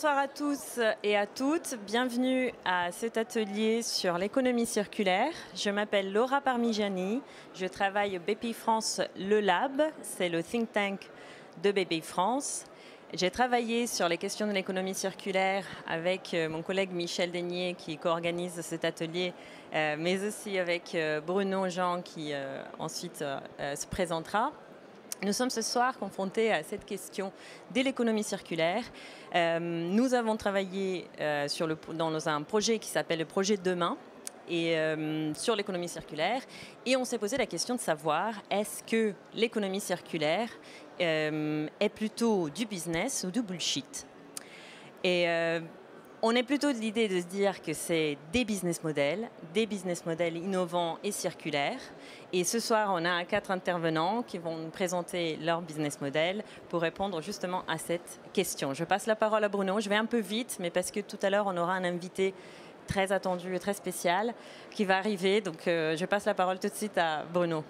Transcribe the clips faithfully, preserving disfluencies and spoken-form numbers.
Bonsoir à tous et à toutes. Bienvenue à cet atelier sur l'économie circulaire. Je m'appelle Laura Parmigiani. Je travaille au B P I France Le Lab. C'est le think tank de B P I France. J'ai travaillé sur les questions de l'économie circulaire avec mon collègue Michel Deigné qui co-organise cet atelier, mais aussi avec Bruno Jean qui ensuite se présentera. Nous sommes ce soir confrontés à cette question de l'économie circulaire. Euh, nous avons travaillé euh, sur le, dans un projet qui s'appelle le projet Demain et, euh, sur l'économie circulaire. Et on s'est posé la question de savoir est-ce que l'économie circulaire euh, est plutôt du business ou du bullshit. Et euh, on est plutôt de l'idée de se dire que c'est des business models, des business models innovants et circulaires. Et ce soir, on a quatre intervenants qui vont nous présenter leur business model pour répondre justement à cette question. Je passe la parole à Bruno. Je vais un peu vite, mais parce que tout à l'heure, on aura un invité très attendu et très spécial qui va arriver. Donc, euh, je passe la parole tout de suite à Bruno.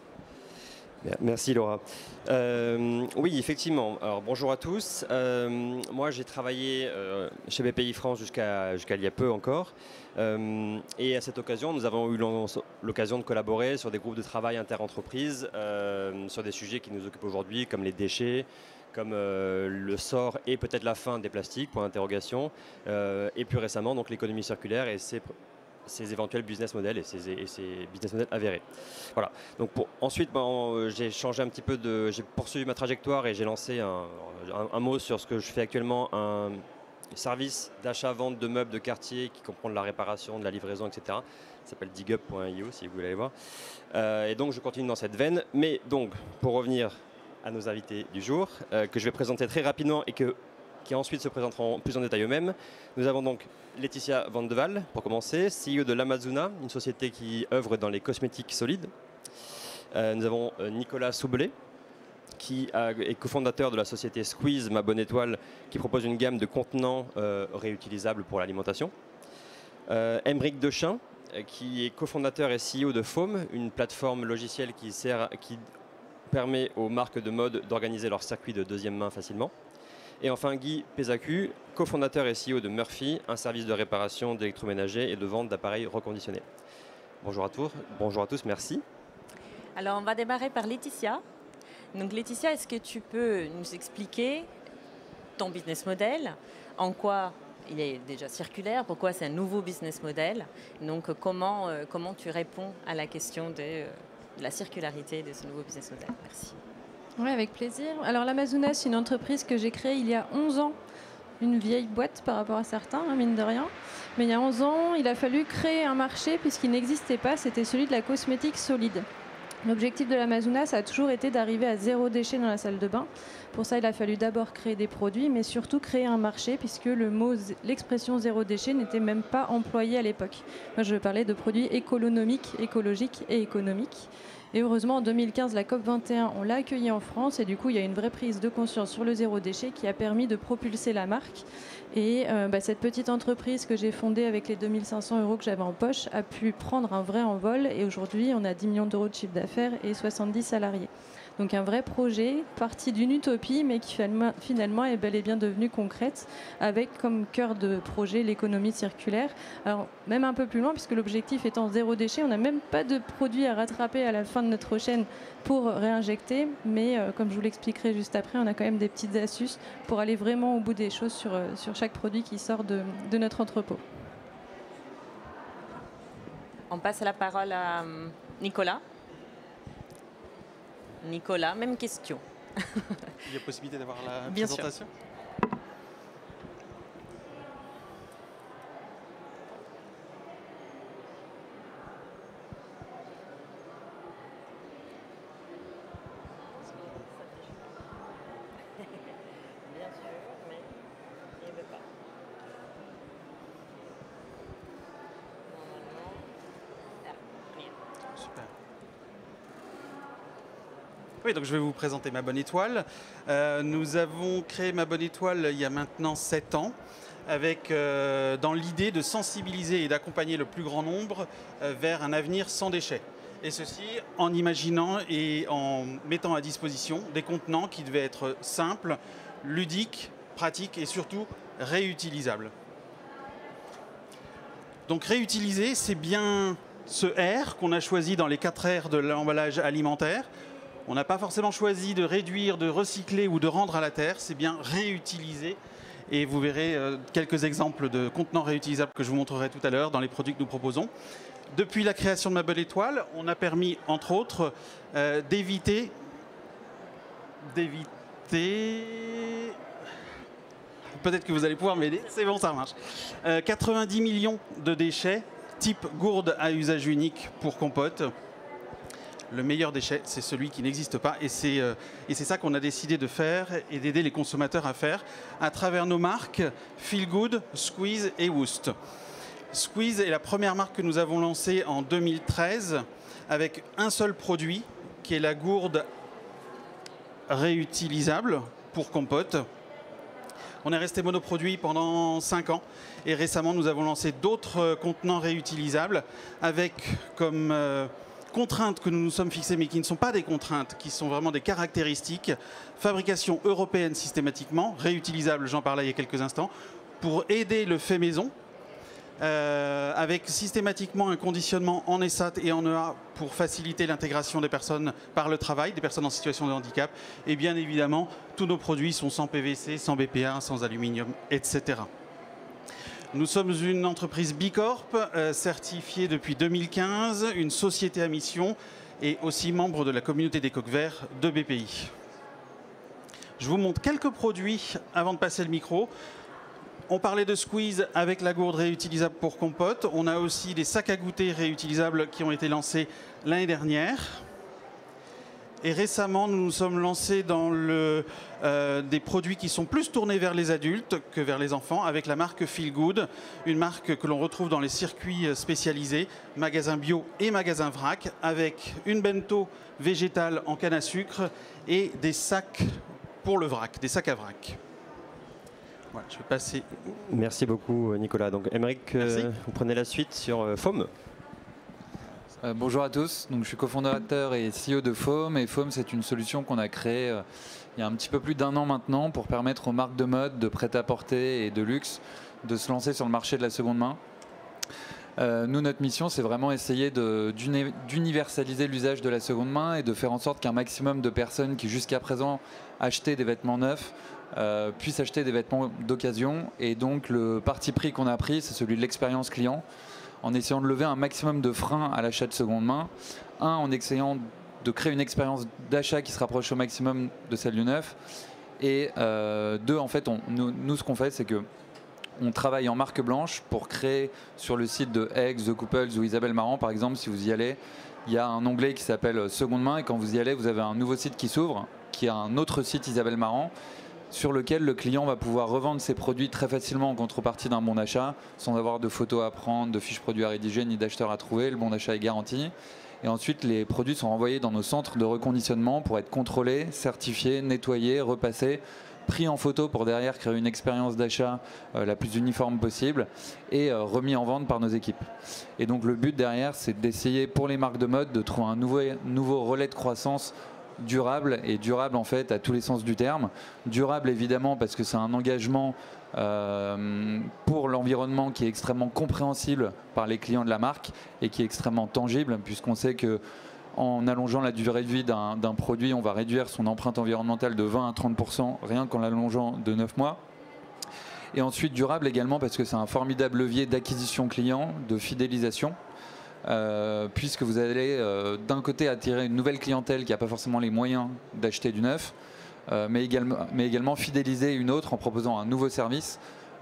Merci Laura. Euh, oui, effectivement. Alors bonjour à tous. Euh, moi, j'ai travaillé euh, chez B P I France jusqu'à jusqu'à il y a peu encore. Euh, et à cette occasion, nous avons eu l'occasion de collaborer sur des groupes de travail interentreprises euh, sur des sujets qui nous occupent aujourd'hui, comme les déchets, comme euh, le sort et peut-être la fin des plastiques, point d'interrogation, euh, et plus récemment donc l'économie circulaire et ses ces éventuels business models et ces, et ces business models avérés. Voilà. Donc pour, ensuite, ben, j'ai changé un petit peu de, j'ai poursuivi ma trajectoire et j'ai lancé un, un, un mot sur ce que je fais actuellement, un service d'achat-vente de meubles de quartier qui comprend de la réparation, de la livraison, et cetera. Ça s'appelle digup point i o si vous voulez aller voir. Euh, et donc je continue dans cette veine. Mais donc, pour revenir à nos invités du jour, euh, que je vais présenter très rapidement et que qui ensuite se présenteront plus en détail eux-mêmes. Nous avons donc Laetitia Van de Waal, pour commencer, C E O de l'Amazuna, une société qui œuvre dans les cosmétiques solides. Euh, nous avons Nicolas Soubelet, qui a, est cofondateur de la société Squeeze, ma bonne étoile, qui propose une gamme de contenants euh, réutilisables pour l'alimentation. Euh, Aymeric Dechain, qui est cofondateur et C E O de Foam, une plateforme logicielle qui, sert, qui permet aux marques de mode d'organiser leur circuit de deuxième main facilement. Et enfin Guy Pezacu, cofondateur et C E O de Murphy, un service de réparation d'électroménager et de vente d'appareils reconditionnés. Bonjour à tous, bonjour à tous, merci. Alors on va démarrer par Laetitia. Donc Laetitia, est-ce que tu peux nous expliquer ton business model, en quoi il est déjà circulaire, pourquoi c'est un nouveau business model, donc comment, euh, comment tu réponds à la question de, euh, de la circularité de ce nouveau business model. Merci. Oui, avec plaisir. Alors l'Amazuna, c'est une entreprise que j'ai créée il y a onze ans. Une vieille boîte par rapport à certains, hein, mine de rien. Mais il y a onze ans, il a fallu créer un marché puisqu'il n'existait pas, c'était celui de la cosmétique solide. L'objectif de l'Amazuna, ça a toujours été d'arriver à zéro déchet dans la salle de bain. Pour ça, il a fallu d'abord créer des produits, mais surtout créer un marché, puisque le mot, l'expression zéro déchet n'était même pas employée à l'époque. Moi, je parlais de produits économiques, écologiques et économiques. Et heureusement, en deux mille quinze, la COP vingt et un, on l'a accueilli en France. Et du coup, il y a une vraie prise de conscience sur le zéro déchet qui a permis de propulser la marque. Et euh, bah, cette petite entreprise que j'ai fondée avec les deux mille cinq cents euros que j'avais en poche a pu prendre un vrai envol. Et aujourd'hui, on a dix millions d'euros de chiffre d'affaires et soixante-dix salariés. Donc un vrai projet, parti d'une utopie, mais qui finalement est bel et bien devenue concrète, avec comme cœur de projet l'économie circulaire. Alors même un peu plus loin, puisque l'objectif étant zéro déchet, on n'a même pas de produits à rattraper à la fin de notre chaîne pour réinjecter, mais euh, comme je vous l'expliquerai juste après, on a quand même des petites astuces pour aller vraiment au bout des choses sur, euh, sur chaque produit qui sort de, de notre entrepôt. On passe la parole à Nicolas. Nicolas, même question. Il y a possibilité d'avoir la Bien présentation ? sûr. Bien sûr, mais il ne veut pas. Normalement, ah, rien. Super. Oui, donc je vais vous présenter Ma Bonne Étoile. Euh, nous avons créé Ma Bonne Étoile il y a maintenant sept ans, avec euh, dans l'idée de sensibiliser et d'accompagner le plus grand nombre euh, vers un avenir sans déchets. Et ceci en imaginant et en mettant à disposition des contenants qui devaient être simples, ludiques, pratique et surtout réutilisable. Donc réutiliser, c'est bien ce R qu'on a choisi dans les quatre R de l'emballage alimentaire. On n'a pas forcément choisi de réduire, de recycler ou de rendre à la terre, c'est bien réutiliser. Et vous verrez euh, quelques exemples de contenants réutilisables que je vous montrerai tout à l'heure dans les produits que nous proposons. Depuis la création de Ma Bonne Étoile, on a permis, entre autres, euh, d'éviter... d'éviter... Peut-être que vous allez pouvoir m'aider, c'est bon, ça marche. Euh, quatre-vingt-dix millions de déchets, type gourde à usage unique pour compote. Le meilleur déchet, c'est celui qui n'existe pas. Et c'est euh, et c'est ça qu'on a décidé de faire et d'aider les consommateurs à faire à travers nos marques Feel Good, Squeeze et Woost. Squeeze est la première marque que nous avons lancée en deux mille treize avec un seul produit qui est la gourde réutilisable pour compote. On est resté monoproduit pendant cinq ans et récemment nous avons lancé d'autres contenants réutilisables avec comme euh, contraintes que nous nous sommes fixées, mais qui ne sont pas des contraintes, qui sont vraiment des caractéristiques. Fabrication européenne systématiquement, réutilisable, j'en parlais il y a quelques instants, pour aider le fait maison, euh, avec systématiquement un conditionnement en E S A T et en E A pour faciliter l'intégration des personnes par le travail, des personnes en situation de handicap. Et bien évidemment, tous nos produits sont sans P V C, sans B P A, sans aluminium, et cetera. Nous sommes une entreprise Bicorp, euh, certifiée depuis deux mille quinze, une société à mission et aussi membre de la communauté des coques verts de B P I. Je vous montre quelques produits avant de passer le micro. On parlait de Squeeze avec la gourde réutilisable pour compote. On a aussi des sacs à goûter réutilisables qui ont été lancés l'année dernière. Et récemment, nous nous sommes lancés dans le, euh, des produits qui sont plus tournés vers les adultes que vers les enfants, avec la marque Feel Good, une marque que l'on retrouve dans les circuits spécialisés, magasins bio et magasins vrac, avec une bento végétale en canne à sucre et des sacs pour le vrac, des sacs à vrac. Voilà, je vais passer. Merci beaucoup Nicolas. Donc Aymeric, euh, vous prenez la suite sur euh, Foam. Euh, bonjour à tous, donc, je suis cofondateur et C E O de Foam et Foam c'est une solution qu'on a créée euh, il y a un petit peu plus d'un an maintenant pour permettre aux marques de mode, de prêt-à-porter et de luxe de se lancer sur le marché de la seconde main. Euh, nous, notre mission, c'est vraiment essayer d'universaliser l'usage de la seconde main et de faire en sorte qu'un maximum de personnes qui jusqu'à présent achetaient des vêtements neufs euh, puissent acheter des vêtements d'occasion. Et donc le parti pris qu'on a pris, c'est celui de l'expérience client, en essayant de lever un maximum de freins à l'achat de seconde main. Un, en essayant de créer une expérience d'achat qui se rapproche au maximum de celle du neuf. Et euh, deux, en fait, on, nous, nous, ce qu'on fait, c'est que on travaille en marque blanche pour créer sur le site de Eggs, The Couples ou Isabelle Marant, par exemple, si vous y allez, il y a un onglet qui s'appelle Seconde main et quand vous y allez, vous avez un nouveau site qui s'ouvre, qui est un autre site Isabelle Marant, sur lequel le client va pouvoir revendre ses produits très facilement en contrepartie d'un bon d'achat, sans avoir de photos à prendre, de fiches produits à rédiger, ni d'acheteurs à trouver. Le bon d'achat est garanti. Et ensuite, les produits sont envoyés dans nos centres de reconditionnement pour être contrôlés, certifiés, nettoyés, repassés, pris en photo pour derrière créer une expérience d'achat euh, la plus uniforme possible et euh, remis en vente par nos équipes. Et donc le but derrière, c'est d'essayer pour les marques de mode de trouver un nouveau, nouveau relais de croissance durable, et durable en fait à tous les sens du terme. Durable évidemment parce que c'est un engagement euh, pour l'environnement qui est extrêmement compréhensible par les clients de la marque et qui est extrêmement tangible, puisqu'on sait que en allongeant la durée de vie d'un d'un produit, on va réduire son empreinte environnementale de vingt à trente pour cent rien qu'en l'allongeant de neuf mois. Et ensuite durable également parce que c'est un formidable levier d'acquisition client, de fidélisation. Euh, puisque vous allez euh, d'un côté attirer une nouvelle clientèle qui n'a pas forcément les moyens d'acheter du neuf, euh, mais, également, mais également fidéliser une autre en proposant un nouveau service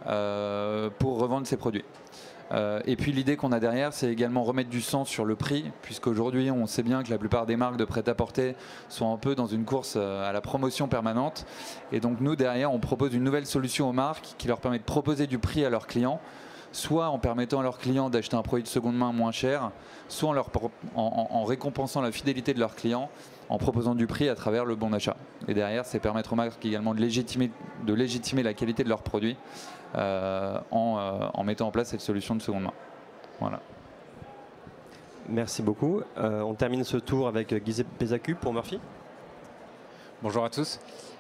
euh, pour revendre ses produits. Euh, et puis l'idée qu'on a derrière, c'est également remettre du sens sur le prix, puisqu'aujourd'hui on sait bien que la plupart des marques de prêt-à-porter sont un peu dans une course à la promotion permanente. Et donc nous derrière, on propose une nouvelle solution aux marques qui leur permet de proposer du prix à leurs clients, soit en permettant à leurs clients d'acheter un produit de seconde main moins cher, soit en, leur, en, en récompensant la fidélité de leurs clients, en proposant du prix à travers le bon d'achat. Et derrière, c'est permettre aux marques également de légitimer, de légitimer la qualité de leurs produits euh, en, euh, en mettant en place cette solution de seconde main. Voilà. Merci beaucoup. Euh, on termine ce tour avec Guy Pézacu pour Murphy. Bonjour à tous.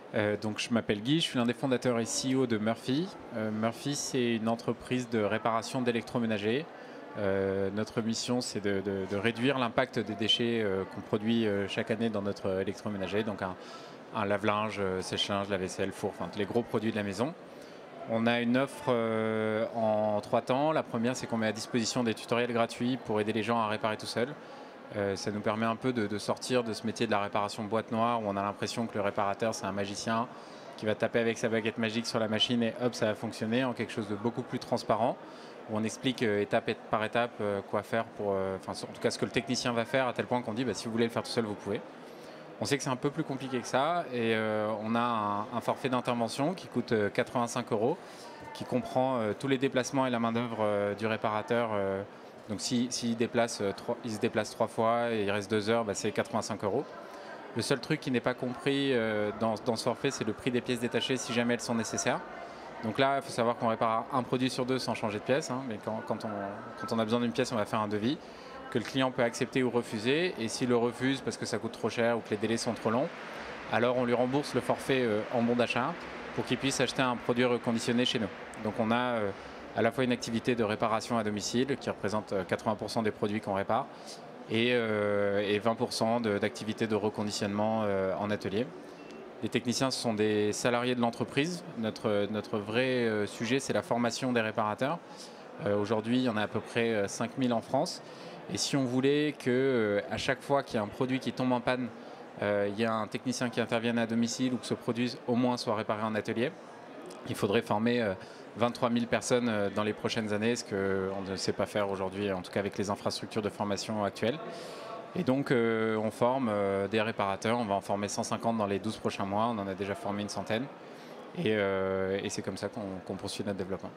Euh, donc, je m'appelle Guy, je suis l'un des fondateurs et C E O de Murphy. Euh, Murphy, c'est une entreprise de réparation d'électroménager. Euh, notre mission, c'est de, de, de réduire l'impact des déchets euh, qu'on produit euh, chaque année dans notre électroménager. Donc, un, un lave-linge, euh, sèche-linge, lave-vaisselle, four, enfin, les gros produits de la maison. On a une offre euh, en trois temps. La première, c'est qu'on met à disposition des tutoriels gratuits pour aider les gens à réparer tout seuls. Euh, ça nous permet un peu de, de sortir de ce métier de la réparation boîte noire où on a l'impression que le réparateur, c'est un magicien qui va taper avec sa baguette magique sur la machine et hop, ça va fonctionner, en quelque chose de beaucoup plus transparent où on explique euh, étape par étape euh, quoi faire pour, euh, enfin, en tout cas ce que le technicien va faire, à tel point qu'on dit bah, si vous voulez le faire tout seul, vous pouvez. On sait que c'est un peu plus compliqué que ça et euh, on a un, un forfait d'intervention qui coûte euh, quatre-vingt-cinq euros, qui comprend euh, tous les déplacements et la main-d'œuvre euh, du réparateur. Euh, donc s'il si, si déplace, euh, il se déplace trois fois et il reste deux heures, bah, c'est quatre-vingt-cinq euros. Le seul truc qui n'est pas compris euh, dans, dans ce forfait, c'est le prix des pièces détachées si jamais elles sont nécessaires. Donc là, il faut savoir qu'on répare un produit sur deux sans changer de pièce. Hein, mais quand, quand, on, quand on a besoin d'une pièce, on va faire un devis que le client peut accepter ou refuser. Et s'il le refuse parce que ça coûte trop cher ou que les délais sont trop longs, alors on lui rembourse le forfait euh, en bon d'achat pour qu'il puisse acheter un produit reconditionné chez nous. Donc on a euh, à la fois une activité de réparation à domicile qui représente quatre-vingts pour cent des produits qu'on répare et, euh, et vingt pour cent d'activité de, de reconditionnement euh, en atelier. Les techniciens, ce sont des salariés de l'entreprise. Notre, notre vrai euh, sujet, c'est la formation des réparateurs. Euh, Aujourd'hui, il y en a à peu près euh, cinq mille en France. Et si on voulait qu'à euh, chaque fois qu'il y a un produit qui tombe en panne, euh, il y a un technicien qui intervienne à domicile ou que ce produit au moins soit réparé en atelier, il faudrait former euh, vingt-trois mille personnes euh, dans les prochaines années, ce qu'on ne sait pas faire aujourd'hui, en tout cas avec les infrastructures de formation actuelles. Et donc, euh, on forme euh, des réparateurs. On va en former cent cinquante dans les douze prochains mois. On en a déjà formé une centaine. Et, euh, et c'est comme ça qu'on qu'on poursuit notre développement.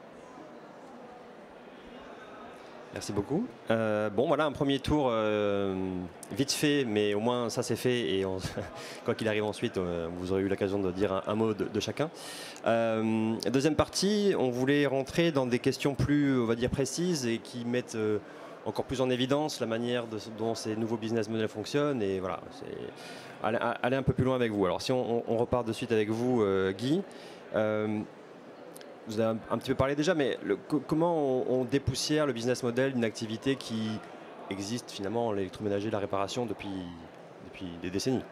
Merci beaucoup. Euh, bon, voilà un premier tour euh, vite fait, mais au moins ça c'est fait. Et on, quoi qu'il arrive ensuite, euh, vous aurez eu l'occasion de dire un, un mot de, de chacun. Euh, deuxième partie, on voulait rentrer dans des questions plus, on va dire, précises et qui mettent euh, encore plus en évidence la manière de, dont ces nouveaux business models fonctionnent. Et voilà, aller, aller un peu plus loin avec vous. Alors si on, on repart de suite avec vous, euh, Guy. Euh, Vous avez un, un petit peu parlé déjà, mais le, comment on, on dépoussière le business model d'une activité qui existe finalement, l'électroménager, la réparation, depuis, depuis des décennies?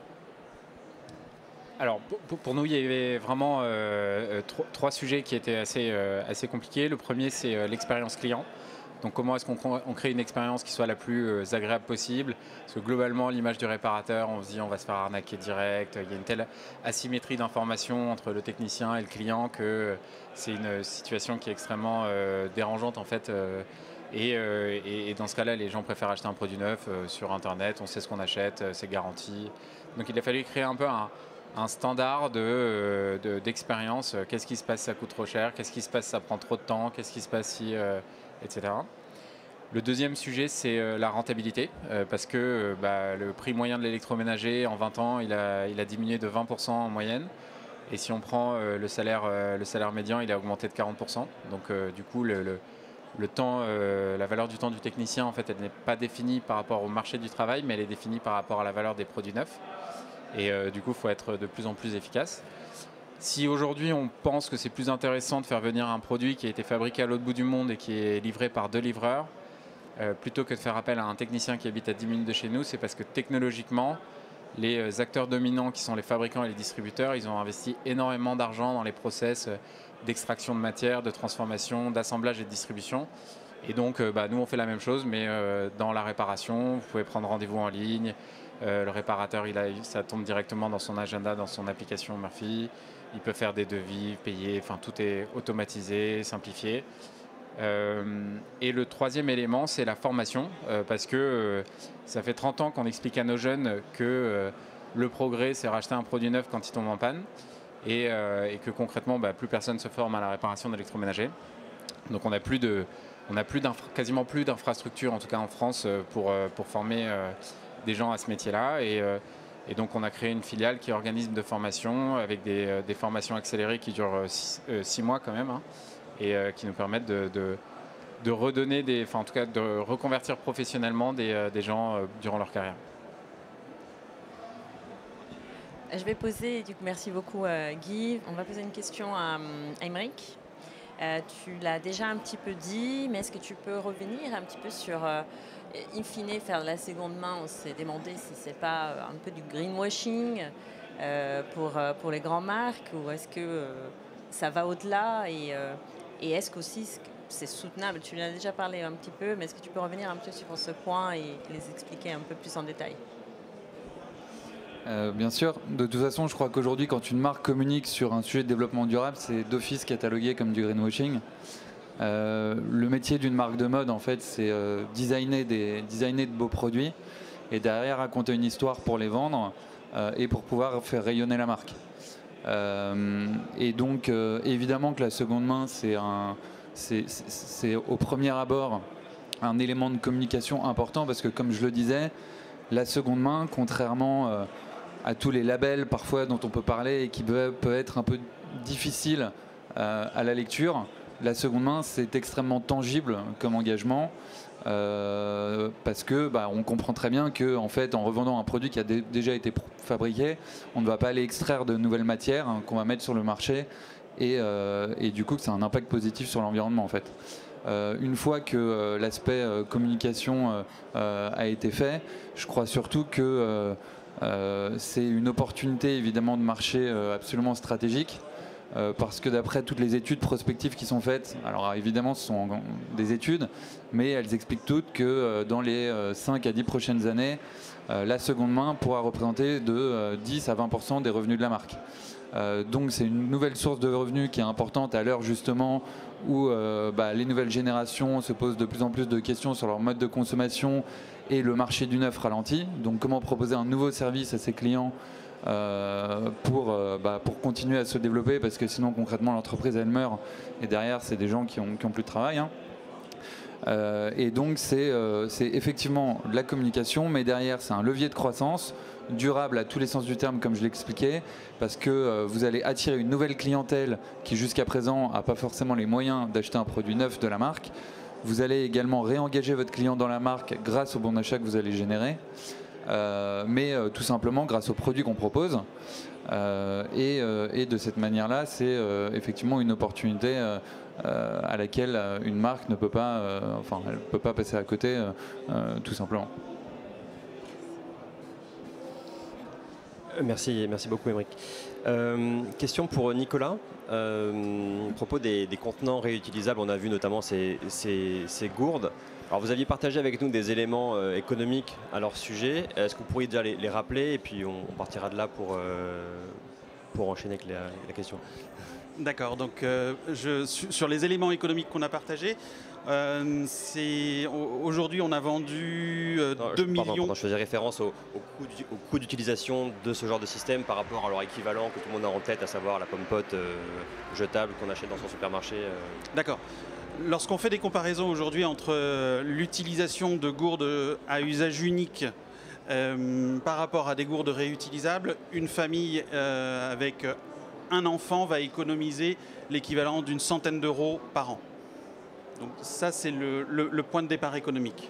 Alors, pour, pour nous, il y avait vraiment euh, trois, trois sujets qui étaient assez, euh, assez compliqués. Le premier, c'est euh, l'expérience client. Donc, comment est-ce qu'on on crée une expérience qui soit la plus euh, agréable possible? Parce que globalement, l'image du réparateur, on se dit on va se faire arnaquer direct. Il y a une telle asymétrie d'information entre le technicien et le client que c'est une situation qui est extrêmement euh, dérangeante en fait. Euh, et, euh, et, et dans ce cas-là, les gens préfèrent acheter un produit neuf euh, sur Internet. On sait ce qu'on achète, euh, c'est garanti. Donc, il a fallu créer un peu un, un standard de, de, d'expérience. Qu'est-ce qui se passe si ça coûte trop cher? Qu'est-ce qui se passe si ça prend trop de temps? Qu'est-ce qui se passe si... Euh, et cetera. Le deuxième sujet, c'est euh, la rentabilité, euh, parce que euh, bah, le prix moyen de l'électroménager en vingt ans, il a, il a diminué de vingt pour cent en moyenne. Et si on prend euh, le, salaire, euh, le salaire médian, il a augmenté de quarante pour cent. Donc euh, du coup, le, le, le temps, euh, la valeur du temps du technicien, en fait, elle n'est pas définie par rapport au marché du travail, mais elle est définie par rapport à la valeur des produits neufs. Et euh, du coup, il faut être de plus en plus efficace. Si aujourd'hui on pense que c'est plus intéressant de faire venir un produit qui a été fabriqué à l'autre bout du monde et qui est livré par deux livreurs, euh, plutôt que de faire appel à un technicien qui habite à dix minutes de chez nous, c'est parce que technologiquement, les acteurs dominants qui sont les fabricants et les distributeurs, ils ont investi énormément d'argent dans les process d'extraction de matière, de transformation, d'assemblage et de distribution. Et donc euh, bah, nous on fait la même chose, mais euh, dans la réparation, vous pouvez prendre rendez-vous en ligne. Euh, le réparateur, il a, ça tombe directement dans son agenda, dans son application Murphy. Il peut faire des devis, payer, enfin tout est automatisé, simplifié. Euh, et le troisième élément, c'est la formation, euh, parce que euh, ça fait trente ans qu'on explique à nos jeunes que euh, le progrès, c'est racheter un produit neuf quand il tombe en panne, et, euh, et que concrètement, bah, plus personne se forme à la réparation d'électroménager. Donc on a plus de, on a plus quasiment plus d'infrastructures, en tout cas en France, pour, pour former euh, des gens à ce métier-là. Et, euh, Et donc, on a créé une filiale qui est organisme de formation avec des, euh, des formations accélérées qui durent six, euh, six mois quand même hein, et euh, qui nous permettent de, de, de redonner, des, enfin en tout cas de reconvertir professionnellement des, euh, des gens euh, durant leur carrière. Je vais poser, du coup, merci beaucoup euh, Guy. On va poser une question à, à Aymeric. Euh, tu l'as déjà un petit peu dit, mais est-ce que tu peux revenir un petit peu sur, euh, in fine, faire de la seconde main? On s'est demandé si c'est pas un peu du greenwashing euh, pour, euh, pour les grandes marques, ou est-ce que euh, ça va au-delà, et, euh, et est-ce qu'aussi c'est soutenable? Tu en as déjà parlé un petit peu, mais est-ce que tu peux revenir un peu sur ce point et les expliquer un peu plus en détail? Euh, bien sûr, de toute façon, je crois qu'aujourd'hui, quand une marque communique sur un sujet de développement durable, c'est d'office catalogué comme du greenwashing. Euh, le métier d'une marque de mode, en fait, c'est euh, designer, des, designer de beaux produits et derrière raconter une histoire pour les vendre euh, et pour pouvoir faire rayonner la marque. Euh, et donc, euh, évidemment que la seconde main, c'est un, c'est, c'est, c'est au premier abord un élément de communication important parce que, comme je le disais, la seconde main, contrairement euh, à tous les labels parfois dont on peut parler et qui peuvent peut être un peu difficiles euh, à la lecture, la seconde main c'est extrêmement tangible comme engagement euh, parce que bah, on comprend très bien que en fait en revendant un produit qui a dé déjà été fabriqué, on ne va pas aller extraire de nouvelles matières hein, qu'on va mettre sur le marché et, euh, et du coup que ça a un impact positif sur l'environnement en fait. Euh, une fois que euh, l'aspect euh, communication euh, euh, a été fait, je crois surtout que euh, euh, c'est une opportunité évidemment de marché euh, absolument stratégique euh, parce que d'après toutes les études prospectives qui sont faites, alors évidemment ce sont des études, mais elles expliquent toutes que euh, dans les euh, cinq à dix prochaines années, euh, la seconde main pourra représenter de euh, dix à vingt pour cent des revenus de la marque. Euh, donc c'est une nouvelle source de revenus qui est importante à l'heure justement où euh, bah, les nouvelles générations se posent de plus en plus de questions sur leur mode de consommation et le marché du neuf ralentit. Donc comment proposer un nouveau service à ses clients euh, pour, euh, bah, pour continuer à se développer parce que sinon concrètement l'entreprise elle meurt et derrière c'est des gens qui ont, qui ont plus de travail. Hein. Euh, et donc c'est euh, c'est effectivement de la communication mais derrière c'est un levier de croissance durable à tous les sens du terme comme je l'expliquais parce que euh, vous allez attirer une nouvelle clientèle qui jusqu'à présent n'a pas forcément les moyens d'acheter un produit neuf de la marque. Vous allez également réengager votre client dans la marque grâce au bon d'achat que vous allez générer euh, mais euh, tout simplement grâce aux produits qu'on propose euh, et, euh, et de cette manière là c'est euh, effectivement une opportunité euh, euh, à laquelle euh, une marque ne peut pas euh, enfin elle peut pas passer à côté euh, euh, tout simplement. Merci, merci beaucoup Aymeric. Euh, question pour Nicolas. Euh, à propos des, des contenants réutilisables, on a vu notamment ces, ces, ces gourdes. Alors vous aviez partagé avec nous des éléments euh, économiques à leur sujet. Est-ce que vous pourriez déjà les, les rappeler et puis on, on partira de là pour, euh, pour enchaîner avec la, la question. D'accord, donc euh, je, sur les éléments économiques qu'on a partagés, euh, aujourd'hui on a vendu euh, non, deux je, pardon, millions. Pardon, je faisais référence au, au coût d'utilisation de ce genre de système par rapport à leur équivalent que tout le monde a en tête, à savoir la pomme pote euh, jetable qu'on achète dans son supermarché. Euh. D'accord. Lorsqu'on fait des comparaisons aujourd'hui entre euh, l'utilisation de gourdes à usage unique euh, par rapport à des gourdes réutilisables, une famille euh, avec un enfant va économiser l'équivalent d'une centaine d'euros par an. Donc ça, c'est le, le, le point de départ économique.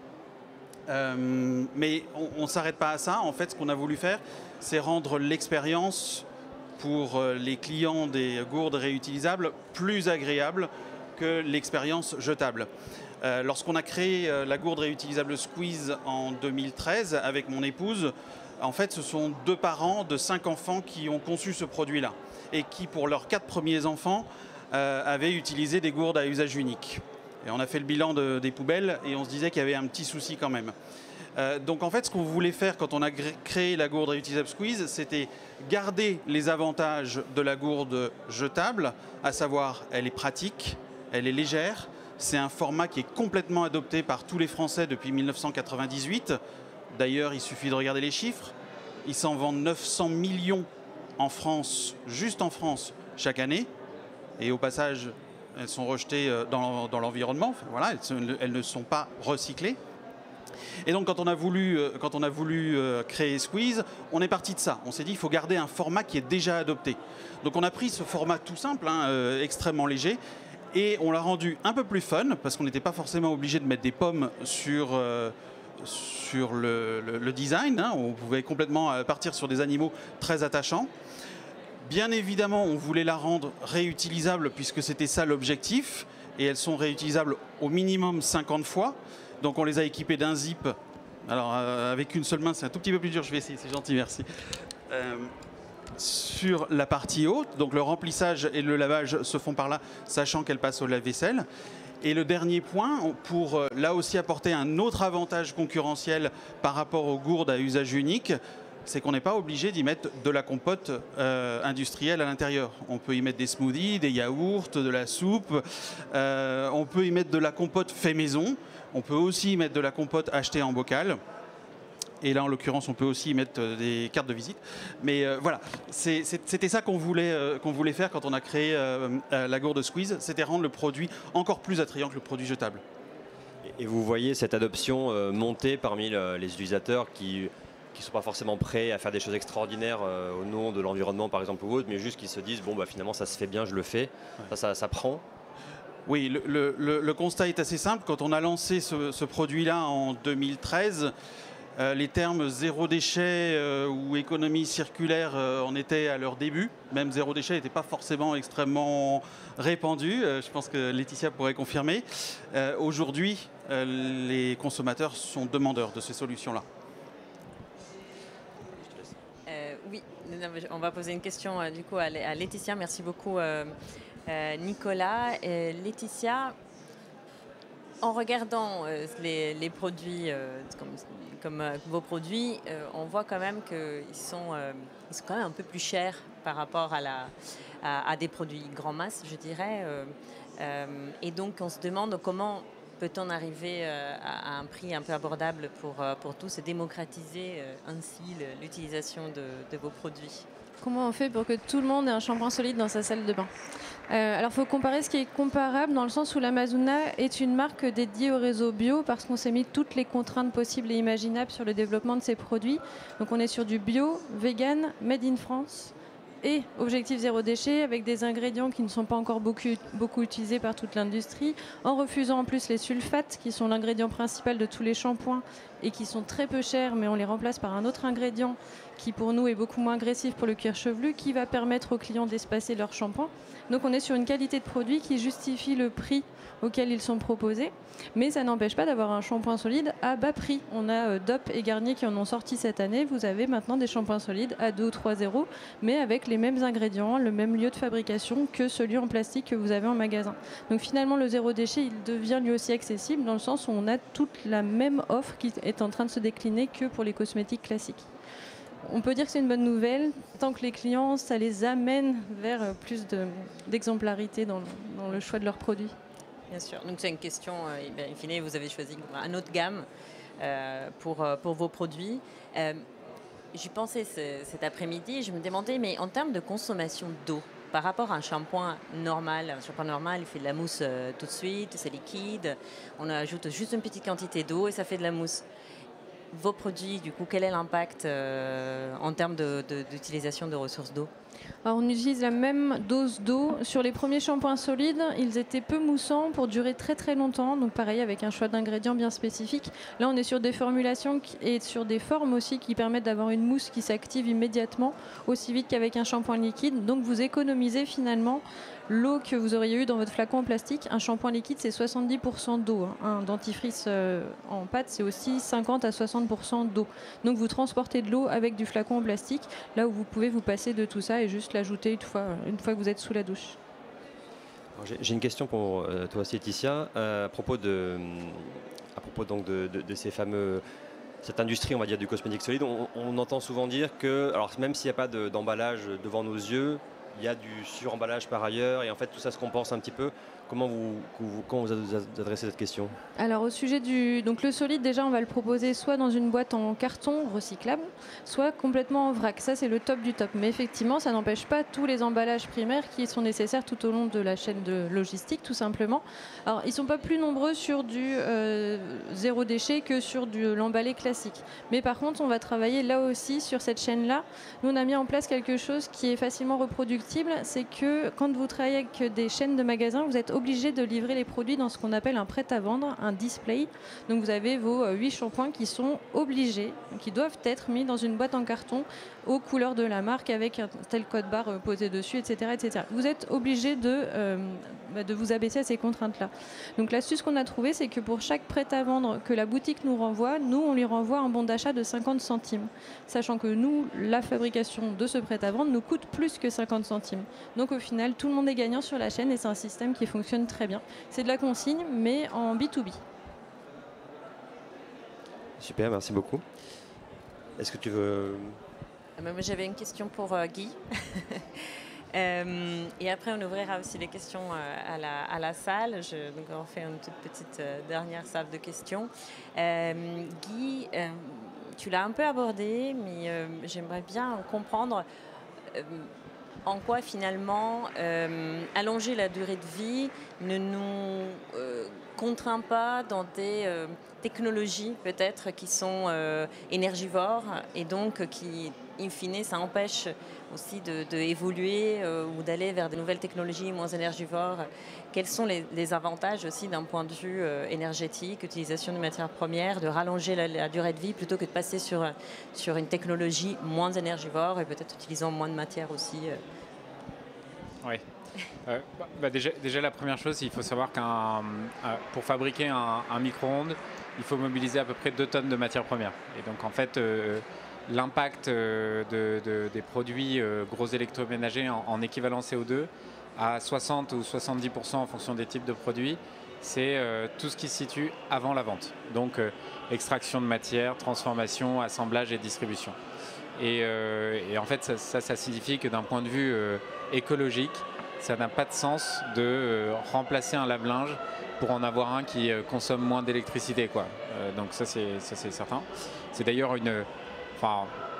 Euh, mais on ne s'arrête pas à ça. En fait, ce qu'on a voulu faire, c'est rendre l'expérience pour les clients des gourdes réutilisables plus agréable que l'expérience jetable. Euh, Lorsqu'on a créé euh, la gourde réutilisable Squeeze en deux mille treize avec mon épouse, en fait, ce sont deux parents de cinq enfants qui ont conçu ce produit-là et qui, pour leurs quatre premiers enfants, euh, avaient utilisé des gourdes à usage unique. Et on a fait le bilan de, des poubelles et on se disait qu'il y avait un petit souci quand même. Euh, donc en fait, ce qu'on voulait faire quand on a créé la gourde réutilisable Squeeze, c'était garder les avantages de la gourde jetable, à savoir elle est pratique, elle est légère, c'est un format qui est complètement adopté par tous les Français depuis mille neuf cent quatre-vingt-dix-huit. D'ailleurs, il suffit de regarder les chiffres. Ils s'en vendent neuf cents millions en France, juste en France, chaque année. Et au passage, elles sont rejetées dans, dans l'environnement. Enfin, voilà, elles, elles ne sont pas recyclées. Et donc, quand on a voulu, quand on a voulu créer Squeeze, on est parti de ça. On s'est dit, il faut garder un format qui est déjà adopté. Donc, on a pris ce format tout simple, hein, euh, extrêmement léger, et on l'a rendu un peu plus fun, parce qu'on n'était pas forcément obligé de mettre des pommes sur, euh, sur le, le, le design, hein, on pouvait complètement partir sur des animaux très attachants. Bien évidemment, on voulait la rendre réutilisable puisque c'était ça l'objectif, et elles sont réutilisables au minimum cinquante fois. Donc on les a équipées d'un zip. Alors euh, avec une seule main, c'est un tout petit peu plus dur, je vais essayer, c'est gentil, merci. Euh, sur la partie haute, donc le remplissage et le lavage se font par là, sachant qu'elles passent au lave-vaisselle. Et le dernier point, pour euh, là aussi apporter un autre avantage concurrentiel par rapport aux gourdes à usage unique, c'est qu'on n'est pas obligé d'y mettre de la compote euh, industrielle à l'intérieur. On peut y mettre des smoothies, des yaourts, de la soupe, euh, on peut y mettre de la compote fait maison, on peut aussi y mettre de la compote achetée en bocal. Et là, en l'occurrence, on peut aussi y mettre des cartes de visite. Mais euh, voilà, c'était ça qu'on voulait, euh, qu'on voulait faire quand on a créé euh, la gourde Squeeze, c'était rendre le produit encore plus attrayant que le produit jetable. Et vous voyez cette adoption euh, monter parmi le, les utilisateurs qui qui ne sont pas forcément prêts à faire des choses extraordinaires euh, au nom de l'environnement, par exemple, ou autre, mais juste qui se disent, bon, bah, finalement, ça se fait bien, je le fais, ouais. ça, ça, ça prend. Oui, le, le, le constat est assez simple. Quand on a lancé ce, ce produit-là en deux mille treize, euh, les termes zéro déchet euh, ou économie circulaire euh, en étaient à leur début. Même zéro déchet n'était pas forcément extrêmement répandu. Euh, je pense que Laetitia pourrait confirmer. Euh, Aujourd'hui, euh, les consommateurs sont demandeurs de ces solutions-là. Oui, on va poser une question euh, du coup à Laetitia. Merci beaucoup euh, euh, Nicolas. Et Laetitia, en regardant euh, les, les produits euh, comme, comme euh, vos produits, euh, on voit quand même qu'ils sont, euh, ils sont quand même un peu plus chers par rapport à, la, à, à des produits grand masse, je dirais. Euh, euh, et donc on se demande comment peut-on arriver à un prix un peu abordable pour, pour tous et démocratiser ainsi l'utilisation de, de vos produits? Comment on fait pour que tout le monde ait un shampoing solide dans sa salle de bain? euh, Alors il faut comparer ce qui est comparable dans le sens où l'Amazona est une marque dédiée au réseau bio parce qu'on s'est mis toutes les contraintes possibles et imaginables sur le développement de ces produits. Donc on est sur du bio, vegan, made in France et objectif zéro déchet avec des ingrédients qui ne sont pas encore beaucoup, beaucoup utilisés par toute l'industrie, en refusant en plus les sulfates qui sont l'ingrédient principal de tous les shampoings et qui sont très peu chers, mais on les remplace par un autre ingrédient qui pour nous est beaucoup moins agressif pour le cuir chevelu, qui va permettre aux clients d'espacer leur shampoing. Donc on est sur une qualité de produit qui justifie le prix auquel ils sont proposés, mais ça n'empêche pas d'avoir un shampoing solide à bas prix. On a euh, D O P et Garnier qui en ont sorti cette année. Vous avez maintenant des shampoings solides à deux ou trois euros, mais avec les mêmes ingrédients, le même lieu de fabrication que celui en plastique que vous avez en magasin. Donc finalement, le zéro déchet, il devient lui aussi accessible dans le sens où on a toute la même offre qui est en train de se décliner que pour les cosmétiques classiques. On peut dire que c'est une bonne nouvelle, tant que les clients, ça les amène vers plus d'exemplarité dans, dans le choix de leurs produits. Bien sûr. Donc c'est une question, euh, in fine, vous avez choisi un autre gamme euh, pour, pour vos produits. Euh, J'y pensais ce, cet après-midi, je me demandais, mais en termes de consommation d'eau, par rapport à un shampoing normal, un shampoing normal, il fait de la mousse euh, tout de suite, c'est liquide, on ajoute juste une petite quantité d'eau et ça fait de la mousse. Vos produits, du coup, quel est l'impact euh, en termes d'utilisation de, de, de ressources d'eau? Alors, on utilise la même dose d'eau. Sur les premiers shampoings solides, ils étaient peu moussants pour durer très très longtemps. Donc pareil, avec un choix d'ingrédients bien spécifique. Là, on est sur des formulations qui, et sur des formes aussi qui permettent d'avoir une mousse qui s'active immédiatement, aussi vite qu'avec un shampoing liquide. Donc vous économisez finalement l'eau que vous auriez eu dans votre flacon en plastique. Un shampoing liquide, c'est soixante-dix pour cent d'eau. Un dentifrice euh, en pâte, c'est aussi cinquante à soixante pour cent d'eau. Donc vous transportez de l'eau avec du flacon en plastique, là où vous pouvez vous passer de tout ça et juste l'ajouter une fois, une fois que vous êtes sous la douche. J'ai une question pour euh, toi, Laetitia, euh, à propos de, à propos donc de, de, de ces fameux, cette industrie, on va dire, du cosmétique solide. On, on entend souvent dire que, alors même s'il n'y a pas d'emballage de, devant nos yeux, il y a du suremballage par ailleurs, et en fait tout ça se compense un petit peu. Comment vous, vous, comment vous adressez cette question? Alors au sujet du... Donc le solide, déjà, on va le proposer soit dans une boîte en carton recyclable, soit complètement en vrac. Ça, c'est le top du top. Mais effectivement, ça n'empêche pas tous les emballages primaires qui sont nécessaires tout au long de la chaîne de logistique, tout simplement. Alors, ils ne sont pas plus nombreux sur du euh, zéro déchet que sur de l'emballé classique. Mais par contre, on va travailler là aussi sur cette chaîne-là. Nous, on a mis en place quelque chose qui est facilement reproductible. C'est que quand vous travaillez avec des chaînes de magasins, vous êtes obligé de livrer les produits dans ce qu'on appelle un prêt-à-vendre, un display. Donc vous avez vos huit shampoings qui sont obligés, qui doivent être mis dans une boîte en carton aux couleurs de la marque avec un tel code barre posé dessus, et cetera, et cetera. Vous êtes obligé de, euh, de vous abaisser à ces contraintes-là. Donc l'astuce qu'on a trouvée, c'est que pour chaque prêt-à-vendre que la boutique nous renvoie, nous, on lui renvoie un bon d'achat de cinquante centimes. Sachant que nous, la fabrication de ce prêt-à-vendre nous coûte plus que cinquante centimes. Donc au final, tout le monde est gagnant sur la chaîne et c'est un système qui fonctionne très bien. C'est de la consigne, mais en B deux B. Super, merci beaucoup. Est-ce que tu veux... Moi, j'avais une question pour euh, Guy. euh, et après, on ouvrira aussi les questions euh, à, la, à la salle. Je, donc, on fait une toute petite euh, dernière salve de questions. Euh, Guy, euh, tu l'as un peu abordé, mais euh, j'aimerais bien comprendre euh, en quoi, finalement, euh, allonger la durée de vie ne nous euh, contraint pas dans des... Euh, technologies peut-être qui sont euh, énergivores et donc qui, in fine, ça empêche aussi de, de évoluer euh, ou d'aller vers des nouvelles technologies moins énergivores. Quels sont les, les avantages aussi d'un point de vue euh, énergétique, utilisation de matières premières, de rallonger la, la durée de vie plutôt que de passer sur, sur une technologie moins énergivore et peut-être utilisant moins de matière aussi euh. Oui. Euh, bah déjà, déjà, la première chose, il faut savoir qu'un euh, pour fabriquer un, un micro-ondes, il faut mobiliser à peu près deux tonnes de matières premières. Et donc, en fait, euh, l'impact euh, de, de, des produits euh, gros électroménagers en, en équivalent C O deux à soixante ou soixante-dix pour cent en fonction des types de produits, c'est euh, tout ce qui se situe avant la vente. Donc, euh, extraction de matière, transformation, assemblage et distribution. Et, euh, et en fait, ça, ça, ça signifie que d'un point de vue euh, écologique, ça n'a pas de sens de euh, remplacer un lave-linge pour en avoir un qui euh, consomme moins d'électricité, quoi. Euh, donc ça c'est certain. C'est d'ailleurs une... Enfin,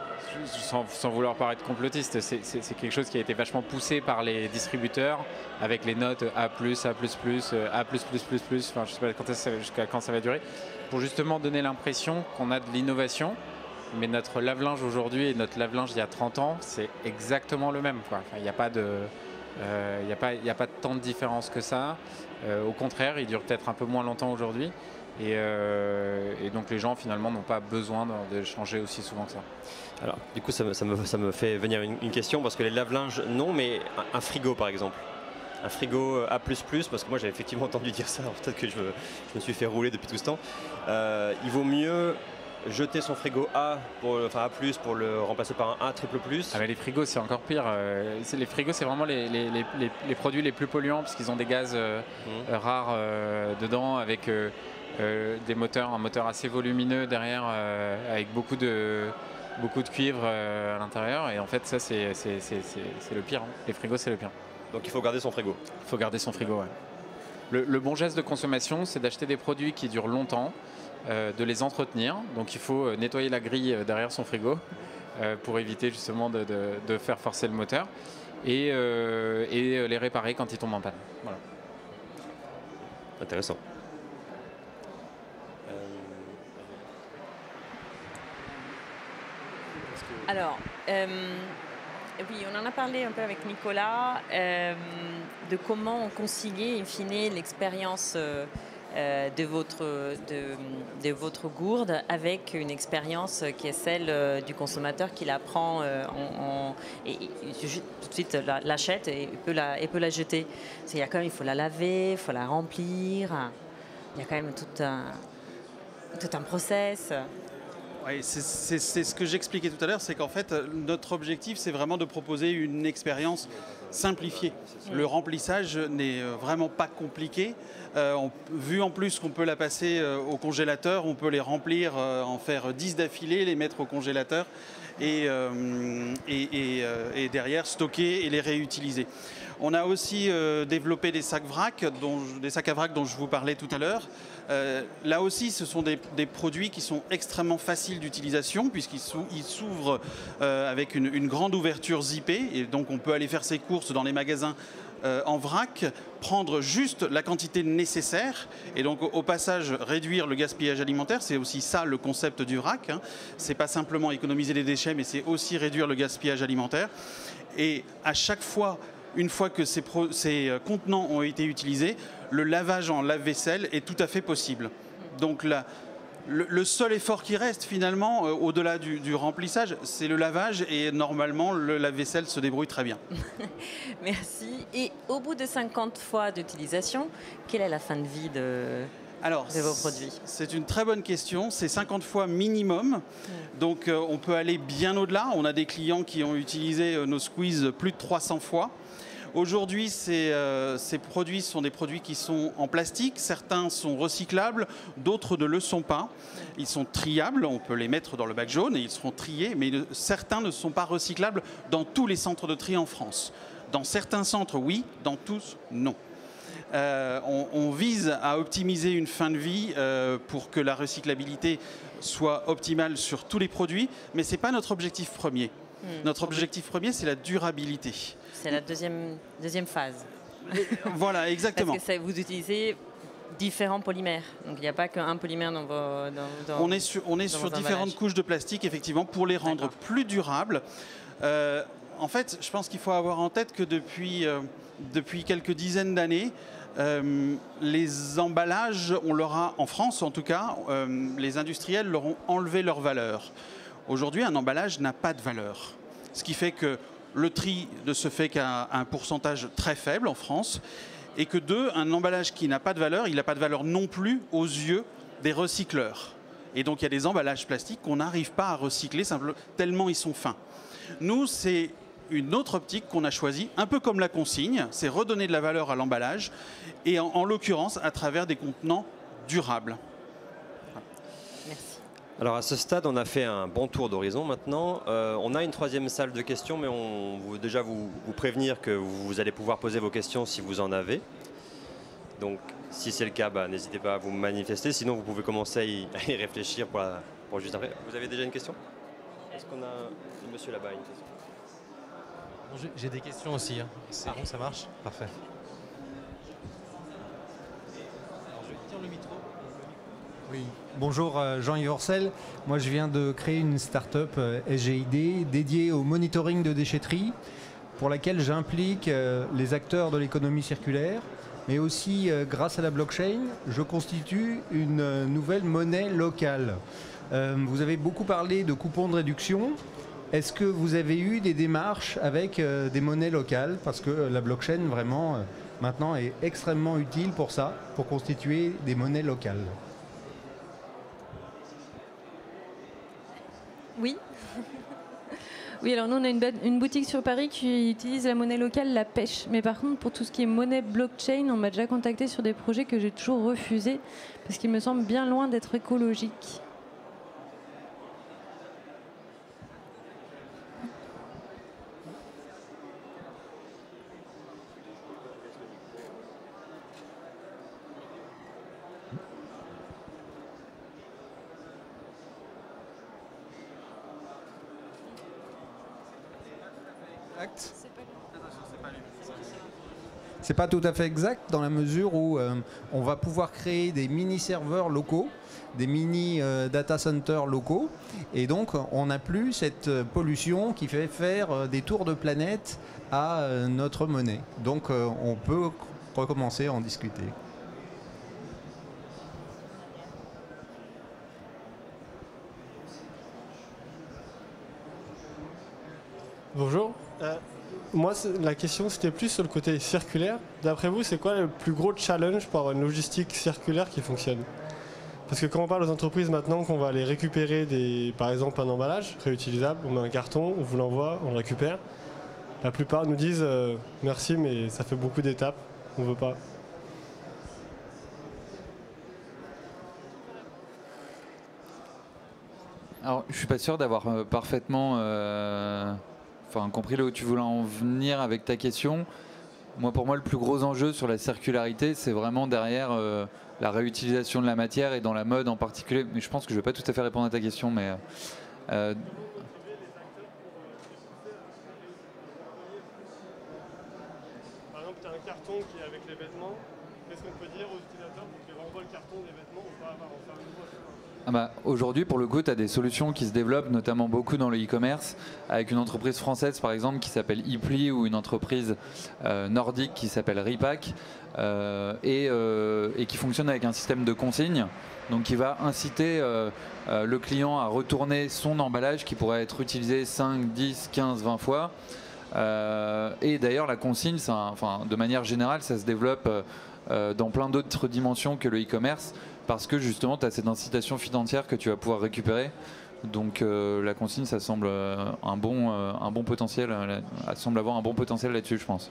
sans, sans vouloir paraître complotiste, c'est quelque chose qui a été vachement poussé par les distributeurs avec les notes A plus, A plus plus, A plus plus plus plus, enfin je sais pas jusqu'à quand ça va durer, pour justement donner l'impression qu'on a de l'innovation. Mais notre lave-linge aujourd'hui et notre lave-linge il y a trente ans, c'est exactement le même, quoi. Enfin, il n'y a pas de... Il euh, n'y a, a pas tant de différence que ça. Euh, au contraire, il dure peut-être un peu moins longtemps aujourd'hui. Et, euh, et donc les gens finalement n'ont pas besoin de, de changer aussi souvent que ça. Alors du coup ça me, ça me, ça me fait venir une, une question parce que les lave-linges non, mais un, un frigo par exemple. Un frigo A plus plus, parce que moi j'avais effectivement entendu dire ça, peut-être que je, je me suis fait rouler depuis tout ce temps. Euh, il vaut mieux jeter son frigo A, pour, enfin A plus, pour le remplacer par un A triple plus. Ah mais les frigos c'est encore pire. Euh, les frigos c'est vraiment les, les, les, les produits les plus polluants parce qu'ils ont des gaz euh, mmh. rares euh, dedans avec euh, euh, des moteurs, un moteur assez volumineux derrière euh, avec beaucoup de, beaucoup de cuivre euh, à l'intérieur et en fait ça c'est le pire. Hein. Les frigos c'est le pire. Donc il faut garder son frigo. Il faut garder son frigo, ouais. Le, le bon geste de consommation c'est d'acheter des produits qui durent longtemps. Euh, de les entretenir, donc il faut euh, nettoyer la grille derrière son frigo euh, pour éviter justement de, de, de faire forcer le moteur et, euh, et les réparer quand ils tombent en panne. Voilà. Intéressant. Alors, euh, oui, on en a parlé un peu avec Nicolas euh, de comment concilier in fine l'expérience euh, Euh, de, votre, de, de votre gourde avec une expérience qui est celle euh, du consommateur qui la prend euh, en, en, et, et tout de suite l'achète et peut la, et peut la jeter. Il y a quand même, il faut la laver, il faut la remplir, il y a quand même tout un, tout un process. Oui, c'est ce que j'expliquais tout à l'heure, c'est qu'en fait, notre objectif, c'est vraiment de proposer une expérience simplifiée. Le remplissage n'est vraiment pas compliqué. Euh, on, vu en plus qu'on peut la passer euh, au congélateur, on peut les remplir, euh, en faire dix d'affilée, les mettre au congélateur et, euh, et, et, euh, et derrière stocker et les réutiliser. On a aussi euh, développé des sacs vrac, dont, des sacs à vrac dont je vous parlais tout à l'heure. Euh, là aussi, ce sont des, des produits qui sont extrêmement faciles d'utilisation puisqu'ils s'ouvrent euh, avec une, une grande ouverture zippée et donc on peut aller faire ses courses dans les magasins euh, en vrac, prendre juste la quantité nécessaire et donc au, au passage réduire le gaspillage alimentaire. C'est aussi ça le concept du vrac. Hein. C'est pas simplement économiser les déchets, mais c'est aussi réduire le gaspillage alimentaire. Et à chaque fois une fois que ces, pro, ces contenants ont été utilisés, le lavage en lave-vaisselle est tout à fait possible. Donc là, le, le seul effort qui reste finalement, euh, au-delà du, du remplissage, c'est le lavage et normalement le lave-vaisselle se débrouille très bien. Merci. Et au bout de cinquante fois d'utilisation, quelle est la fin de vie de, Alors, de vos produits? C'est une très bonne question. C'est cinquante fois minimum. Mmh. Donc euh, on peut aller bien au-delà. On a des clients qui ont utilisé euh, nos squeezes plus de trois cents fois. Aujourd'hui, ces, euh, ces produits sont des produits qui sont en plastique. Certains sont recyclables, d'autres ne le sont pas. Ils sont triables, on peut les mettre dans le bac jaune et ils seront triés, mais ne, certains ne sont pas recyclables dans tous les centres de tri en France. Dans certains centres, oui, dans tous, non. Euh, on, on vise à optimiser une fin de vie euh, pour que la recyclabilité soit optimale sur tous les produits, mais ce n'est pas notre objectif premier. Mmh. Notre objectif premier, c'est la durabilité. C'est la deuxième, deuxième phase. Voilà, exactement. Parce que ça, vous utilisez différents polymères. Donc il n'y a pas qu'un polymère dans vos... Dans, dans, on est sur, on est sur différentes emballages. couches de plastique, effectivement, pour les rendre plus durables. Euh, en fait, je pense qu'il faut avoir en tête que depuis, euh, depuis quelques dizaines d'années, euh, les emballages, on leur a, en France en tout cas, euh, les industriels leur ont enlevé leur valeur. Aujourd'hui, un emballage n'a pas de valeur. Ce qui fait que le tri ne se fait qu'à un pourcentage très faible en France. Et que deux, un emballage qui n'a pas de valeur, il n'a pas de valeur non plus aux yeux des recycleurs. Et donc il y a des emballages plastiques qu'on n'arrive pas à recycler simplement, tellement ils sont fins. Nous, c'est une autre optique qu'on a choisie, un peu comme la consigne, c'est redonner de la valeur à l'emballage, et en, en l'occurrence à travers des contenants durables. Merci. Alors à ce stade, on a fait un bon tour d'horizon maintenant. Euh, on a une troisième salle de questions, mais on veut déjà vous, vous prévenir que vous allez pouvoir poser vos questions si vous en avez. Donc si c'est le cas, bah, n'hésitez pas à vous manifester. Sinon, vous pouvez commencer à y, à y réfléchir pour, la, pour juste après. Vous avez déjà une question? Est-ce qu'on a le monsieur là-bas une question? Bon, j'ai des questions aussi. Hein. C'est ah. bon, ça marche? Parfait. Alors, je vais tenir le micro. Oui. Bonjour Jean-Yves Orcel, moi je viens de créer une start-up S G I D dédiée au monitoring de déchetterie pour laquelle j'implique les acteurs de l'économie circulaire, mais aussi grâce à la blockchain, je constitue une nouvelle monnaie locale. Vous avez beaucoup parlé de coupons de réduction. Est-ce que vous avez eu des démarches avec des monnaies locales? Parce que la blockchain vraiment maintenant est extrêmement utile pour ça, pour constituer des monnaies locales. Oui. Oui, alors nous, on a une, une boutique sur Paris qui utilise la monnaie locale, la pêche. Mais par contre, pour tout ce qui est monnaie blockchain, on m'a déjà contacté sur des projets que j'ai toujours refusés parce qu'ils me semblent bien loin d'être écologiques. C'est pas tout à fait exact dans la mesure où euh, on va pouvoir créer des mini-serveurs locaux, des mini-data centers locaux, et donc on n'a plus cette pollution qui fait faire des tours de planète à euh, notre monnaie. Donc euh, on peut recommencer à en discuter. Bonjour. Euh, moi, la question, c'était plus sur le côté circulaire. D'après vous, c'est quoi le plus gros challenge pour avoir une logistique circulaire qui fonctionne? Parce que quand on parle aux entreprises maintenant qu'on va aller récupérer, des, par exemple, un emballage réutilisable, on met un carton, on vous l'envoie, on le récupère. La plupart nous disent euh, « merci, mais ça fait beaucoup d'étapes, on ne veut pas ». Alors, je suis pas sûr d'avoir euh, parfaitement... Euh... Enfin, compris là où tu voulais en venir avec ta question. Moi, pour moi, le plus gros enjeu sur la circularité, c'est vraiment derrière euh, la réutilisation de la matière et dans la mode en particulier. Mais je pense que je ne vais pas tout à fait répondre à ta question, mais euh, par exemple, tu as un carton qui est avec les vêtements. Qu'est-ce qu'on peut dire aux utilisateurs pour qu'ils renvoient le carton des vêtements ou pas avoir en faire une fois? Ah bah, aujourd'hui, pour le coup, tu as des solutions qui se développent, notamment beaucoup dans le e-commerce, avec une entreprise française, par exemple, qui s'appelle ePli, ou une entreprise euh, nordique qui s'appelle Repack, euh, et, euh, et qui fonctionne avec un système de consigne, donc qui va inciter euh, euh, le client à retourner son emballage qui pourrait être utilisé cinq, dix, quinze, vingt fois. Euh, et d'ailleurs, la consigne, ça, enfin, de manière générale, ça se développe euh, dans plein d'autres dimensions que le e-commerce, parce que justement, tu as cette incitation financière que tu vas pouvoir récupérer. Donc euh, la consigne, ça semble euh, un, bon, euh, un bon potentiel, euh, ça semble avoir un bon potentiel là-dessus, je pense.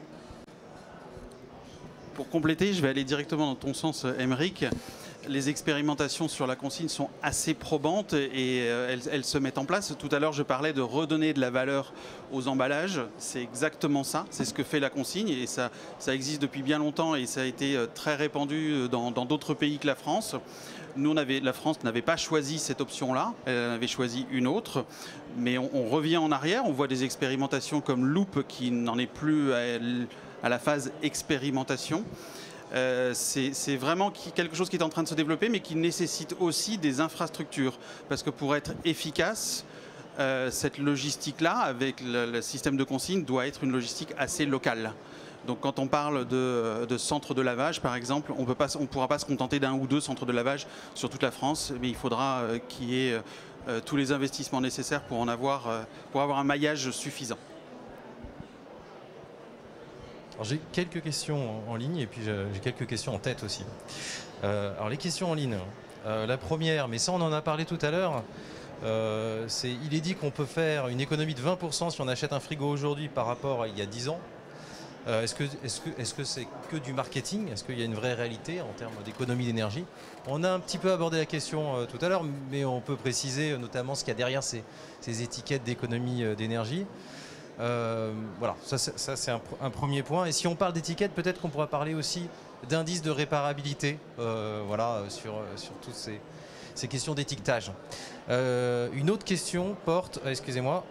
Pour compléter, je vais aller directement dans ton sens, Aymeric. Les expérimentations sur la consigne sont assez probantes et elles, elles se mettent en place. Tout à l'heure, je parlais de redonner de la valeur aux emballages. C'est exactement ça. C'est ce que fait la consigne et ça, ça existe depuis bien longtemps et ça a été très répandu dans d'autres pays que la France. Nous, on avait, la France n'avait pas choisi cette option-là. Elle avait choisi une autre. Mais on, on revient en arrière. On voit des expérimentations comme Loop qui n'en est plus à, à la phase expérimentation. Euh, c'est vraiment qui, quelque chose qui est en train de se développer, mais qui nécessite aussi des infrastructures. Parce que pour être efficace, euh, cette logistique-là, avec le, le système de consigne, doit être une logistique assez locale. Donc quand on parle de, de centres de lavage, par exemple, on ne pourra pas se contenter d'un ou deux centres de lavage sur toute la France, mais il faudra euh, qu'il y ait euh, tous les investissements nécessaires pour, en avoir, euh, pour avoir un maillage suffisant. J'ai quelques questions en ligne et puis j'ai quelques questions en tête aussi. Euh, alors les questions en ligne, euh, la première, mais ça on en a parlé tout à l'heure, euh, c'est il est dit qu'on peut faire une économie de vingt pour cent si on achète un frigo aujourd'hui par rapport à il y a dix ans. Euh, Est-ce que est-ce que est-ce que c'est que du marketing? Est-ce qu'il y a une vraie réalité en termes d'économie d'énergie? On a un petit peu abordé la question euh, tout à l'heure, mais on peut préciser euh, notamment ce qu'il y a derrière ces, ces étiquettes d'économie euh, d'énergie. Euh, voilà, ça, ça c'est un, un premier point. Et si on parle d'étiquette, peut-être qu'on pourra parler aussi d'indices de réparabilité, euh, voilà, sur, sur toutes ces, ces questions d'étiquetage. Euh, une autre question porte, excusez-moi,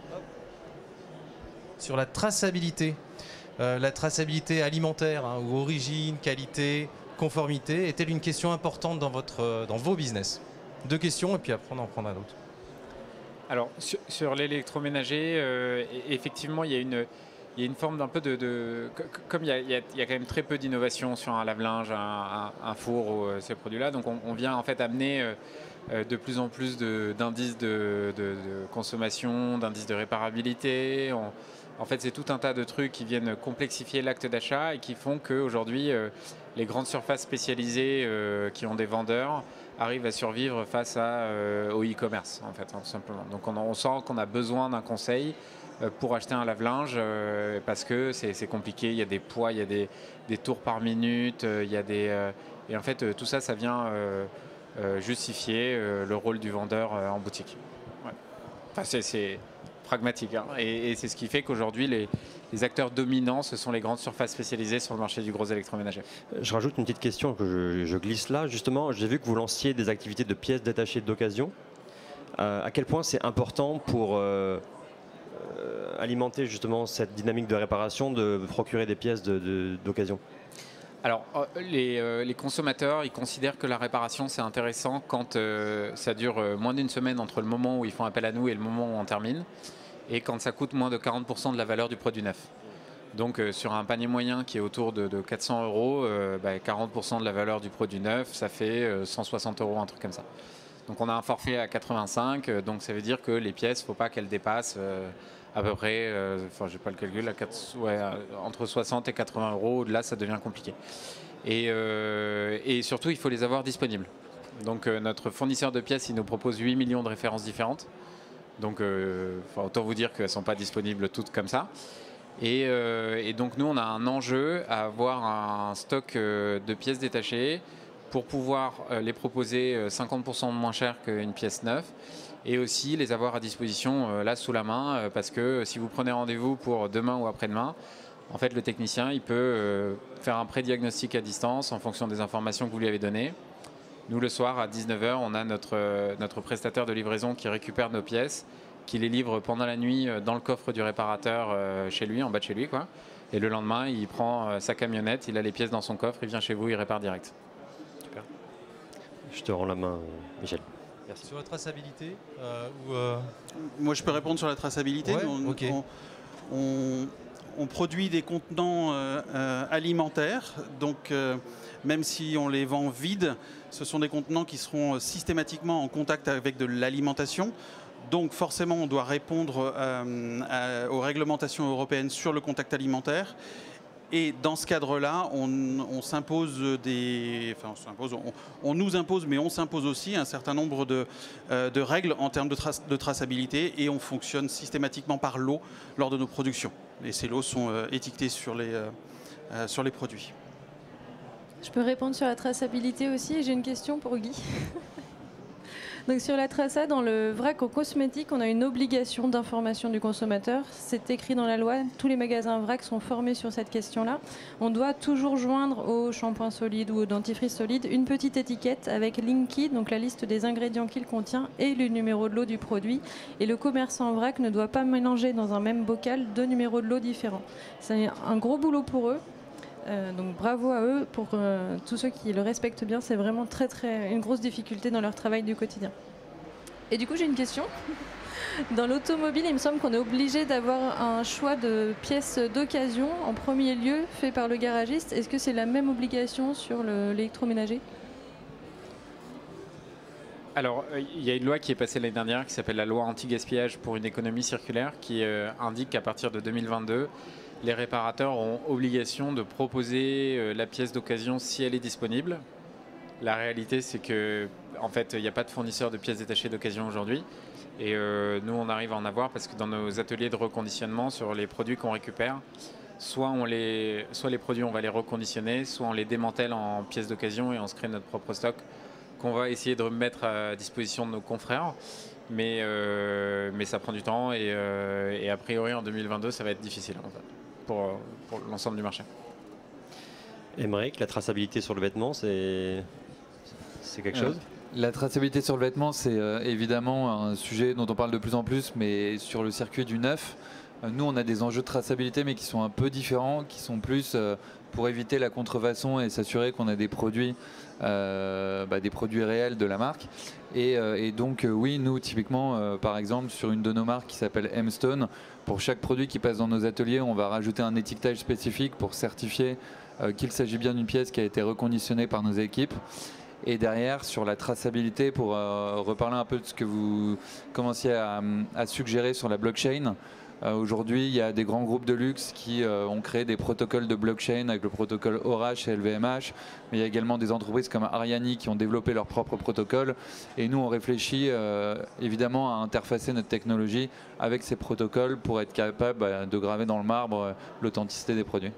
sur la traçabilité. Euh, la traçabilité alimentaire, hein, ou origine, qualité, conformité, est-elle une question importante dans, votre, dans vos business? Deux questions et puis après on en prendra d'autres. Alors, sur, sur l'électroménager, euh, effectivement, il y a une, il y a une forme d'un peu de... de comme il y, a, il, y a, il y a quand même très peu d'innovation sur un lave-linge, un, un, un four ou euh, ces produits-là, donc on, on vient en fait amener euh, de plus en plus d'indices de, de, de, de consommation, d'indices de réparabilité. On, en fait, c'est tout un tas de trucs qui viennent complexifier l'acte d'achat et qui font qu'aujourd'hui, euh, les grandes surfaces spécialisées euh, qui ont des vendeurs arrivent à survivre face à, euh, au e-commerce, en fait, hein, tout simplement. Donc on, on sent qu'on a besoin d'un conseil euh, pour acheter un lave-linge euh, parce que c'est compliqué, il y a des poids, il y a des, des tours par minute, euh, il y a des... Euh, et en fait, euh, tout ça, ça vient euh, euh, justifier euh, le rôle du vendeur euh, en boutique. Ouais. Enfin, c'est pragmatique, hein. Et, et c'est ce qui fait qu'aujourd'hui, les, les acteurs dominants, ce sont les grandes surfaces spécialisées sur le marché du gros électroménager. Je rajoute une petite question que je, je glisse là. Justement, j'ai vu que vous lanciez des activités de pièces détachées d'occasion. Euh, à quel point c'est important pour euh, euh, alimenter justement cette dynamique de réparation, de procurer des pièces d'occasion? Alors, les, euh, les consommateurs, ils considèrent que la réparation, c'est intéressant quand euh, ça dure moins d'une semaine entre le moment où ils font appel à nous et le moment où on termine, et quand ça coûte moins de quarante pour cent de la valeur du produit neuf. Donc euh, sur un panier moyen qui est autour de, de quatre cents euros, euh, bah, quarante pour cent de la valeur du produit neuf, ça fait euh, cent soixante euros, un truc comme ça. Donc on a un forfait à quatre-vingt-cinq, euh, donc ça veut dire que les pièces, il ne faut pas qu'elles dépassent euh, à peu près, euh, enfin je n'ai pas le calcul, à quatre, ouais, entre soixante et quatre-vingts euros, au-delà ça devient compliqué. Et, euh, et surtout il faut les avoir disponibles. Donc euh, notre fournisseur de pièces, il nous propose huit millions de références différentes. Donc euh, autant vous dire qu'elles ne sont pas disponibles toutes comme ça. Et, euh, et donc nous on a un enjeu à avoir un stock euh, de pièces détachées pour pouvoir euh, les proposer cinquante pour cent moins cher qu'une pièce neuve et aussi les avoir à disposition euh, là sous la main euh, parce que si vous prenez rendez-vous pour demain ou après-demain, en fait le technicien il peut euh, faire un pré-diagnostic à distance en fonction des informations que vous lui avez données. Nous le soir à dix-neuf heures on a notre, euh, notre prestataire de livraison qui récupère nos pièces, qui les livre pendant la nuit dans le coffre du réparateur euh, chez lui, en bas de chez lui, quoi. Et le lendemain, il prend euh, sa camionnette, il a les pièces dans son coffre, il vient chez vous, il répare direct. Super. Je te rends la main, Michel. Merci. Sur la traçabilité euh, ou, euh... Moi, je peux répondre sur la traçabilité. Ouais, on, okay. on, on, on produit des contenants euh, euh, alimentaires, donc euh, même si on les vend vides, ce sont des contenants qui seront systématiquement en contact avec de l'alimentation. Donc forcément, on doit répondre euh, à, aux réglementations européennes sur le contact alimentaire. Et dans ce cadre-là, on, on s'impose des, enfin, on, s'impose, on, on nous impose, mais on s'impose aussi un certain nombre de, euh, de règles en termes de, tra de traçabilité, et on fonctionne systématiquement par lot lors de nos productions. Et ces lots sont euh, étiquetés sur les, euh, euh, sur les produits. Je peux répondre sur la traçabilité aussi. J'ai une question pour Guy. Donc sur la traça, dans le vrac en cosmétique, on a une obligation d'information du consommateur. C'est écrit dans la loi. Tous les magasins vrac sont formés sur cette question-là. On doit toujours joindre au shampoing solide ou au dentifrice solide une petite étiquette avec Linky, donc la liste des ingrédients qu'il contient et le numéro de lot du produit. Et le commerçant vrac ne doit pas mélanger dans un même bocal deux numéros de lot différents. C'est un gros boulot pour eux. Euh, donc bravo à eux pour euh, tous ceux qui le respectent bien. C'est vraiment très très une grosse difficulté dans leur travail du quotidien. Et du coup j'ai une question. Dans l'automobile, il me semble qu'on est obligé d'avoir un choix de pièces d'occasion en premier lieu fait par le garagiste. Est-ce que c'est la même obligation sur l'électroménager ? Alors, il y a une loi qui est passée l'année dernière qui s'appelle la loi anti-gaspillage pour une économie circulaire qui euh, indique qu'à partir de deux mille vingt-deux, les réparateurs ont obligation de proposer euh, la pièce d'occasion si elle est disponible. La réalité, c'est que, en fait, il n'y a pas de fournisseur de pièces détachées d'occasion aujourd'hui. Et euh, nous, on arrive à en avoir parce que dans nos ateliers de reconditionnement, sur les produits qu'on récupère, soit, on les, soit les produits, on va les reconditionner, soit on les démantèle en pièces d'occasion et on se crée notre propre stock qu'on va essayer de remettre à disposition de nos confrères. Mais, euh, mais ça prend du temps et, euh, et a priori, en deux mille vingt-deux, ça va être difficile en fait, pour, pour l'ensemble du marché. Aymeric, la traçabilité sur le vêtement, c'est quelque chose ? La traçabilité sur le vêtement, c'est euh, évidemment un sujet dont on parle de plus en plus, mais sur le circuit du neuf, euh, nous on a des enjeux de traçabilité mais qui sont un peu différents, qui sont plus euh, pour éviter la contrefaçon et s'assurer qu'on a des produits, euh, bah, des produits réels de la marque. Et, euh, et donc euh, oui, nous typiquement, euh, par exemple, sur une de nos marques qui s'appelle M-Stone, pour chaque produit qui passe dans nos ateliers, on va rajouter un étiquetage spécifique pour certifier euh, qu'il s'agit bien d'une pièce qui a été reconditionnée par nos équipes. Et derrière, sur la traçabilité, pour euh, reparler un peu de ce que vous commenciez à, à suggérer sur la blockchain, euh, aujourd'hui, il y a des grands groupes de luxe qui euh, ont créé des protocoles de blockchain avec le protocole Orache et L V M H, mais il y a également des entreprises comme Ariani qui ont développé leur propre protocole. Et nous, on réfléchit euh, évidemment à interfacer notre technologie avec ces protocoles pour être capable bah, de graver dans le marbre euh, l'authenticité des produits.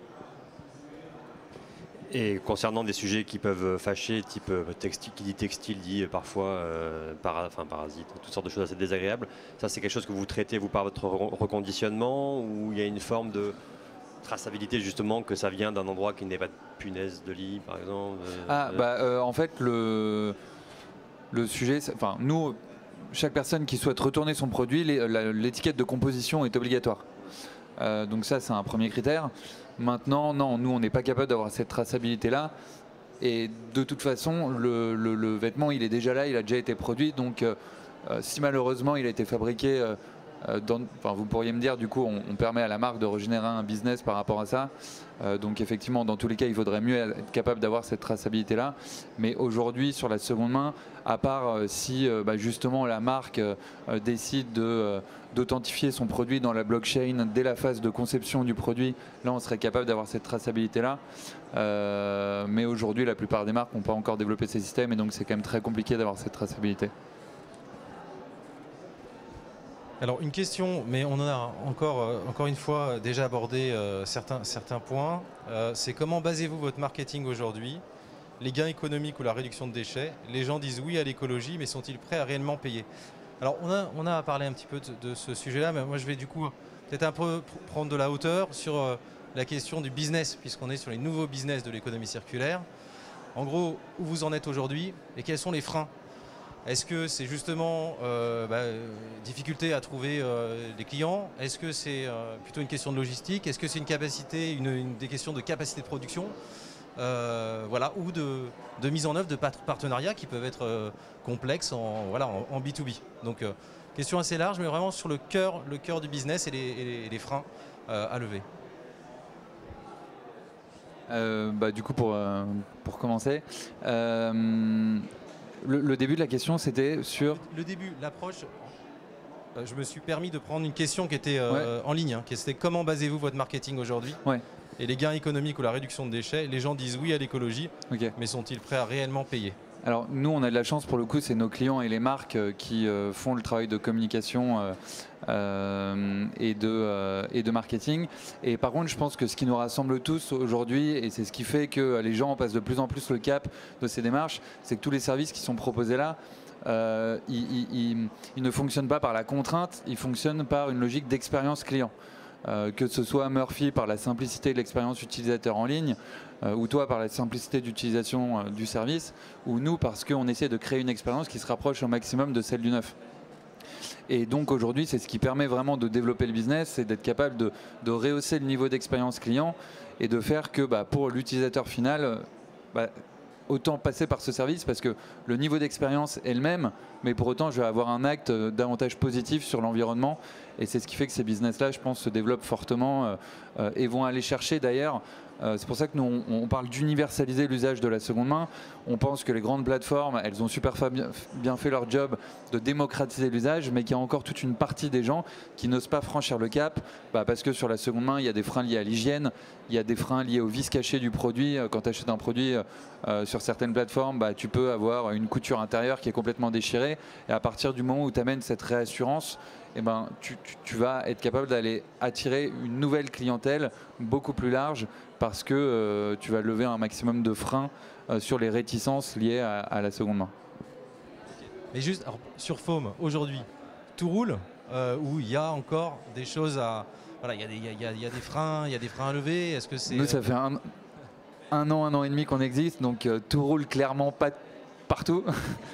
Et concernant des sujets qui peuvent fâcher, type textile, qui dit textile dit parfois euh, para, enfin, parasite, toutes sortes de choses assez désagréables, ça c'est quelque chose que vous traitez vous par votre reconditionnement, ou il y a une forme de traçabilité justement que ça vient d'un endroit qui n'est pas de punaise de lit par exemple euh, Ah bah euh, en fait le, le sujet, enfin nous, chaque personne qui souhaite retourner son produit, l'étiquette de composition est obligatoire. Euh, donc ça c'est un premier critère. Maintenant, non, nous on n'est pas capable d'avoir cette traçabilité-là. Et de toute façon, le, le, le vêtement, il est déjà là, il a déjà été produit. Donc, euh, si malheureusement il a été fabriqué, euh, dans, enfin, vous pourriez me dire, du coup, on, on permet à la marque de régénérer un business par rapport à ça. Euh, donc, effectivement, dans tous les cas, il faudrait mieux être capable d'avoir cette traçabilité-là. Mais aujourd'hui, sur la seconde main, à part euh, si euh, bah, justement la marque euh, décide de euh, d'authentifier son produit dans la blockchain dès la phase de conception du produit, là on serait capable d'avoir cette traçabilité-là. Euh, mais aujourd'hui, la plupart des marques n'ont pas encore développé ces systèmes et donc c'est quand même très compliqué d'avoir cette traçabilité. Alors une question, mais on en a encore, euh, encore une fois déjà abordé euh, certains, certains points. Euh, c'est comment basez-vous votre marketing aujourd'hui ? Les gains économiques ou la réduction de déchets? Les gens disent oui à l'écologie, mais sont-ils prêts à réellement payer? Alors on a, on a parlé un petit peu de, de ce sujet-là, mais moi je vais du coup peut-être un peu prendre de la hauteur sur euh, la question du business, puisqu'on est sur les nouveaux business de l'économie circulaire. En gros, où vous en êtes aujourd'hui et quels sont les freins? Est-ce que c'est justement euh, bah, difficulté à trouver euh, des clients? Est-ce que c'est euh, plutôt une question de logistique? Est-ce que c'est une capacité, une, une, des questions de capacité de production? euh, voilà, ou de, de mise en œuvre de partenariats qui peuvent être euh, complexes en, voilà, en, en B deux B. Donc, euh, question assez large, mais vraiment sur le cœur, le cœur du business et les, et les, et les freins euh, à lever. Euh, bah, du coup, pour, euh, pour commencer, euh, le, le début de la question, c'était sur... Le début, l'approche... Euh, je me suis permis de prendre une question qui était euh, ouais. en ligne, hein, qui était comment basez-vous votre marketing aujourd'hui ouais. Et les gains économiques ou la réduction de déchets. Les gens disent oui à l'écologie, okay. mais sont-ils prêts à réellement payer? Alors nous, on a de la chance pour le coup, c'est nos clients et les marques euh, qui euh, font le travail de communication euh, euh, et, de, euh, et de marketing. Et par contre, je pense que ce qui nous rassemble tous aujourd'hui, et c'est ce qui fait que les gens passent de plus en plus le cap de ces démarches, c'est que tous les services qui sont proposés là, euh, ils, ils, ils ne fonctionnent pas par la contrainte, ils fonctionnent par une logique d'expérience client. Euh, que ce soit Murphy par la simplicité de l'expérience utilisateur en ligne, euh, ou toi par la simplicité d'utilisation euh, du service, ou nous parce qu'on essaie de créer une expérience qui se rapproche au maximum de celle du neuf. Et donc aujourd'hui, c'est ce qui permet vraiment de développer le business, c'est d'être capable de, de rehausser le niveau d'expérience client et de faire que bah, pour l'utilisateur final, bah, autant passer par ce service parce que le niveau d'expérience est le même, mais pour autant je vais avoir un acte davantage positif sur l'environnement et c'est ce qui fait que ces business-là, je pense, se développent fortement euh, euh, et vont aller chercher d'ailleurs. Euh, c'est pour ça que nous, on, on parle d'universaliser l'usage de la seconde main. On pense que les grandes plateformes, elles ont super bien, bien fait leur job de démocratiser l'usage, mais qu'il y a encore toute une partie des gens qui n'osent pas franchir le cap, bah, parce que sur la seconde main, il y a des freins liés à l'hygiène, il y a des freins liés au vice caché du produit. Quand tu achètes un produit euh, sur certaines plateformes, bah, tu peux avoir une couture intérieure qui est complètement déchirée. Et à partir du moment où tu amènes cette réassurance, eh ben, tu, tu, tu vas être capable d'aller attirer une nouvelle clientèle beaucoup plus large parce que euh, tu vas lever un maximum de freins euh, sur les réticences liées à, à la seconde main. Mais juste alors, sur Foam, aujourd'hui, tout roule euh, ou il y a encore des choses à... Voilà, il y a des, il y a, il y a des freins, il y a des freins à lever. Est-ce que c'est... Nous, ça fait un, un an, un an et demi qu'on existe, donc euh, tout roule clairement pas partout.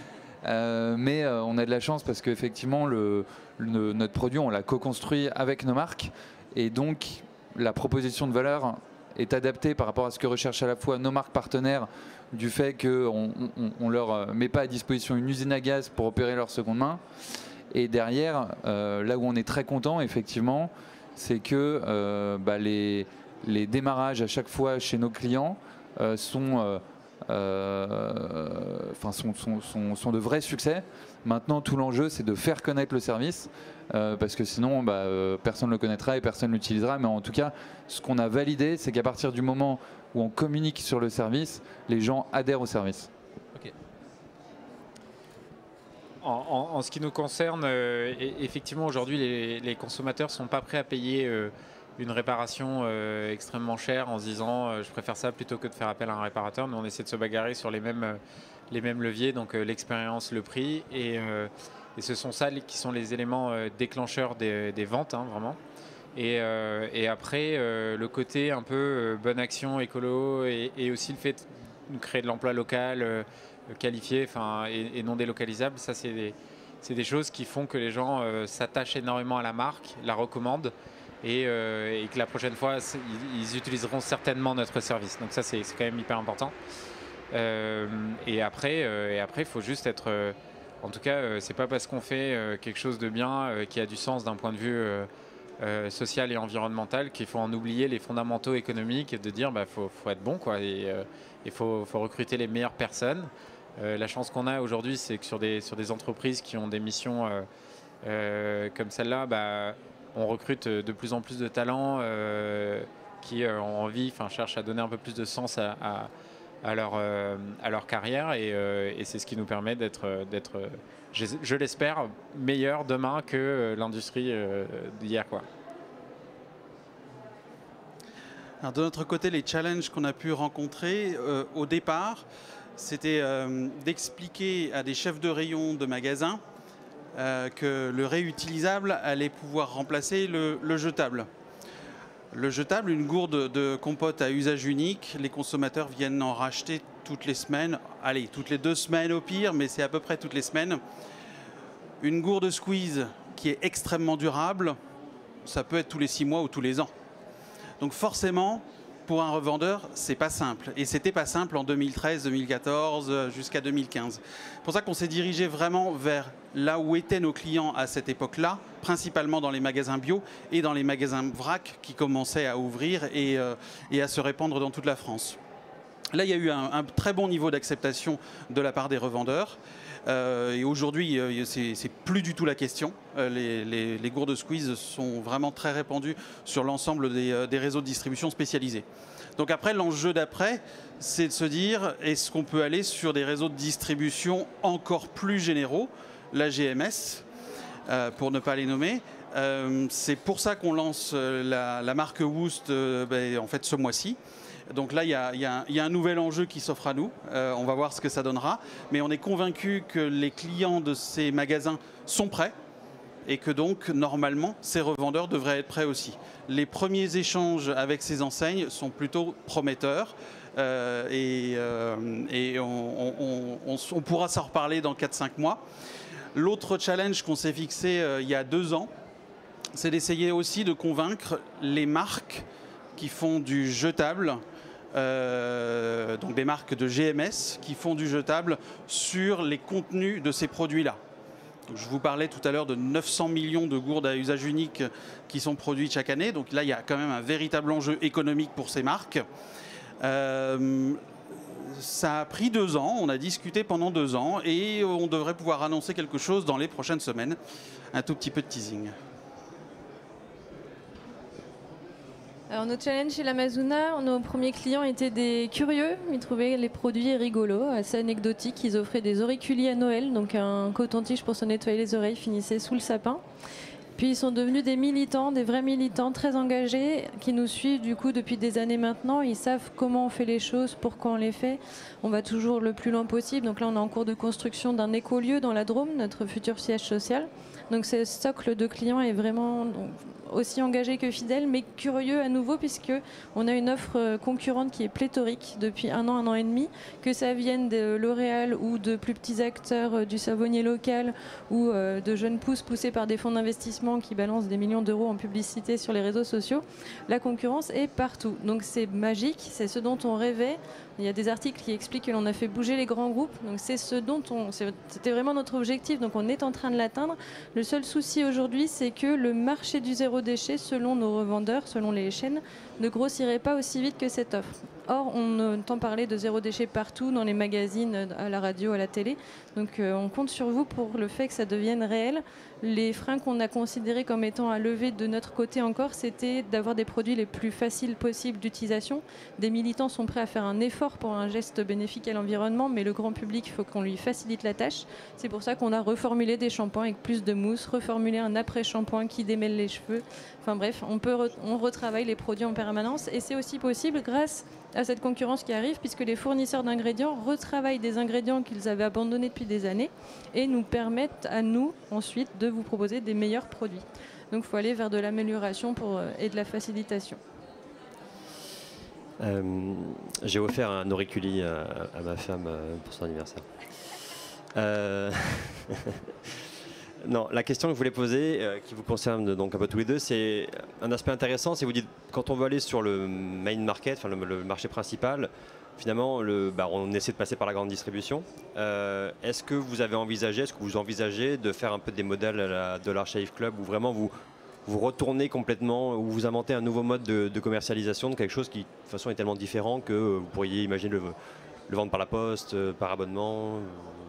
Euh, mais euh, on a de la chance parce qu'effectivement le, le, notre produit on l'a co-construit avec nos marques et donc la proposition de valeur est adaptée par rapport à ce que recherchent à la fois nos marques partenaires du fait qu'on ne leur met pas à disposition une usine à gaz pour opérer leur seconde main et derrière euh, là où on est très content effectivement c'est que euh, bah, les, les démarrages à chaque fois chez nos clients euh, sont euh, Euh, enfin, sont, sont, sont, sont de vrais succès. Maintenant, tout l'enjeu, c'est de faire connaître le service, euh, parce que sinon, bah, euh, personne ne le connaîtra et personne ne l'utilisera. Mais en tout cas, ce qu'on a validé, c'est qu'à partir du moment où on communique sur le service, les gens adhèrent au service. Okay. En, en, en ce qui nous concerne, euh, effectivement, aujourd'hui, les, les consommateurs ne sont pas prêts à payer euh, une réparation euh, extrêmement chère en se disant euh, je préfère ça plutôt que de faire appel à un réparateur. Nous on essaie de se bagarrer sur les mêmes, euh, les mêmes leviers, donc euh, l'expérience, le prix et, euh, et ce sont ça qui sont les éléments euh, déclencheurs des, des ventes hein, vraiment. Et, euh, et après euh, le côté un peu euh, bonne action écolo et, et aussi le fait de créer de l'emploi local euh, qualifié enfin, et, et non délocalisable, ça c'est des, c'est des choses qui font que les gens euh, s'attachent énormément à la marque, la recommandent. Et, euh, et que la prochaine fois, ils, ils utiliseront certainement notre service. Donc ça, c'est quand même hyper important. Euh, et après, euh, et après, il faut juste être... Euh, en tout cas, euh, c'est pas parce qu'on fait euh, quelque chose de bien, euh, qui a du sens d'un point de vue euh, euh, social et environnemental, qu'il faut en oublier les fondamentaux économiques et de dire bah faut, faut être bon, quoi. Et il euh, faut, faut recruter les meilleures personnes. Euh, la chance qu'on a aujourd'hui, c'est que sur des, sur des entreprises qui ont des missions euh, euh, comme celle-là, bah, on recrute de plus en plus de talents euh, qui euh, ont envie, enfin cherchent à donner un peu plus de sens à, à, à, leur, euh, à leur carrière et, euh, et c'est ce qui nous permet d'être, d'être je, je l'espère, meilleur demain que l'industrie euh, d'hier, quoi. Alors de notre côté, les challenges qu'on a pu rencontrer euh, au départ, c'était euh, d'expliquer à des chefs de rayon de magasins Euh, que le réutilisable allait pouvoir remplacer le, le jetable. Le jetable, une gourde de compote à usage unique, les consommateurs viennent en racheter toutes les semaines, allez, toutes les deux semaines au pire, mais c'est à peu près toutes les semaines. Une gourde squeeze qui est extrêmement durable, ça peut être tous les six mois ou tous les ans. Donc forcément, pour un revendeur, c'est pas simple. Et c'était pas simple en deux mille treize, deux mille quatorze, jusqu'à deux mille quinze. C'est pour ça qu'on s'est dirigé vraiment vers là où étaient nos clients à cette époque-là, principalement dans les magasins bio et dans les magasins vrac qui commençaient à ouvrir et, euh, et à se répandre dans toute la France. Là, il y a eu un, un très bon niveau d'acceptation de la part des revendeurs. Euh, et aujourd'hui, euh, c'est plus du tout la question. Euh, les, les, les gourdes squeeze sont vraiment très répandues sur l'ensemble des, euh, des réseaux de distribution spécialisés. Donc après, l'enjeu d'après, c'est de se dire, est-ce qu'on peut aller sur des réseaux de distribution encore plus généraux, la G M S, euh, pour ne pas les nommer. Euh, c'est pour ça qu'on lance la, la marque Woost euh, ben, en fait, ce mois-ci. Donc là, il y, y, y a un nouvel enjeu qui s'offre à nous. Euh, on va voir ce que ça donnera. Mais on est convaincu que les clients de ces magasins sont prêts et que donc, normalement, ces revendeurs devraient être prêts aussi. Les premiers échanges avec ces enseignes sont plutôt prometteurs. Euh, et euh, et on, on, on, on pourra s'en reparler dans quatre cinq mois. L'autre challenge qu'on s'est fixé euh, il y a deux ans, c'est d'essayer aussi de convaincre les marques qui font du jetable, Euh, donc des marques de G M S qui font du jetable sur les contenus de ces produits-là. Je vous parlais tout à l'heure de neuf cents millions de gourdes à usage unique qui sont produites chaque année. Donc là, il y a quand même un véritable enjeu économique pour ces marques. Euh, ça a pris deux ans, on a discuté pendant deux ans et on devrait pouvoir annoncer quelque chose dans les prochaines semaines. Un tout petit peu de teasing. Alors notre challenge chez l'Amazona, nos premiers clients étaient des curieux, ils trouvaient les produits rigolos, assez anecdotiques. Ils offraient des auriculiers à Noël, donc un coton-tige pour se nettoyer les oreilles finissait sous le sapin. Puis ils sont devenus des militants, des vrais militants très engagés qui nous suivent du coup depuis des années maintenant. Ils savent comment on fait les choses, pourquoi on les fait. On va toujours le plus loin possible. Donc là on est en cours de construction d'un écolieu dans la Drôme, notre futur siège social. Donc ce socle de clients est vraiment donc, aussi engagé que fidèle, mais curieux à nouveau puisque on a une offre concurrente qui est pléthorique depuis un an, un an et demi, que ça vienne de L'Oréal ou de plus petits acteurs du savonnier local ou de jeunes pousses poussés par des fonds d'investissement qui balancent des millions d'euros en publicité sur les réseaux sociaux. La concurrence est partout, donc c'est magique, c'est ce dont on rêvait. Il y a des articles qui expliquent que l'on a fait bouger les grands groupes, donc c'est ce dont on, c'était vraiment notre objectif, donc on est en train de l'atteindre. Le seul souci aujourd'hui, c'est que le marché du zéro déchet, selon nos revendeurs, selon les chaînes, ne grossirait pas aussi vite que cette offre. Or, on entend parler de zéro déchet partout, dans les magazines, à la radio, à la télé. Donc euh, on compte sur vous pour le fait que ça devienne réel. Les freins qu'on a considérés comme étant à lever de notre côté encore, c'était d'avoir des produits les plus faciles possibles d'utilisation. Des militants sont prêts à faire un effort pour un geste bénéfique à l'environnement, mais le grand public, il faut qu'on lui facilite la tâche. C'est pour ça qu'on a reformulé des shampoings avec plus de mousse, reformulé un après-shampoing qui démêle les cheveux. Enfin bref, on, peut re on retravaille les produits en permanence et c'est aussi possible grâce à cette concurrence qui arrive puisque les fournisseurs d'ingrédients retravaillent des ingrédients qu'ils avaient abandonnés depuis des années et nous permettent à nous ensuite de vous proposer des meilleurs produits. Donc il faut aller vers de l'amélioration et de la facilitation. Euh, J'ai offert un auriculi à, à ma femme pour son anniversaire. Euh... Non, la question que je voulais poser, euh, qui vous concerne donc un peu tous les deux, c'est un aspect intéressant. C'est vous dites, quand on veut aller sur le main market, enfin le, le marché principal, finalement, le, bah, on essaie de passer par la grande distribution. Euh, est-ce que vous avez envisagé, est-ce que vous envisagez de faire un peu des modèles à la Dollar Shave Club où vraiment vous vous retournez complètement, où vous inventez un nouveau mode de, de commercialisation de quelque chose qui de toute façon est tellement différent que vous pourriez imaginer le, le vendre par la poste, par abonnement?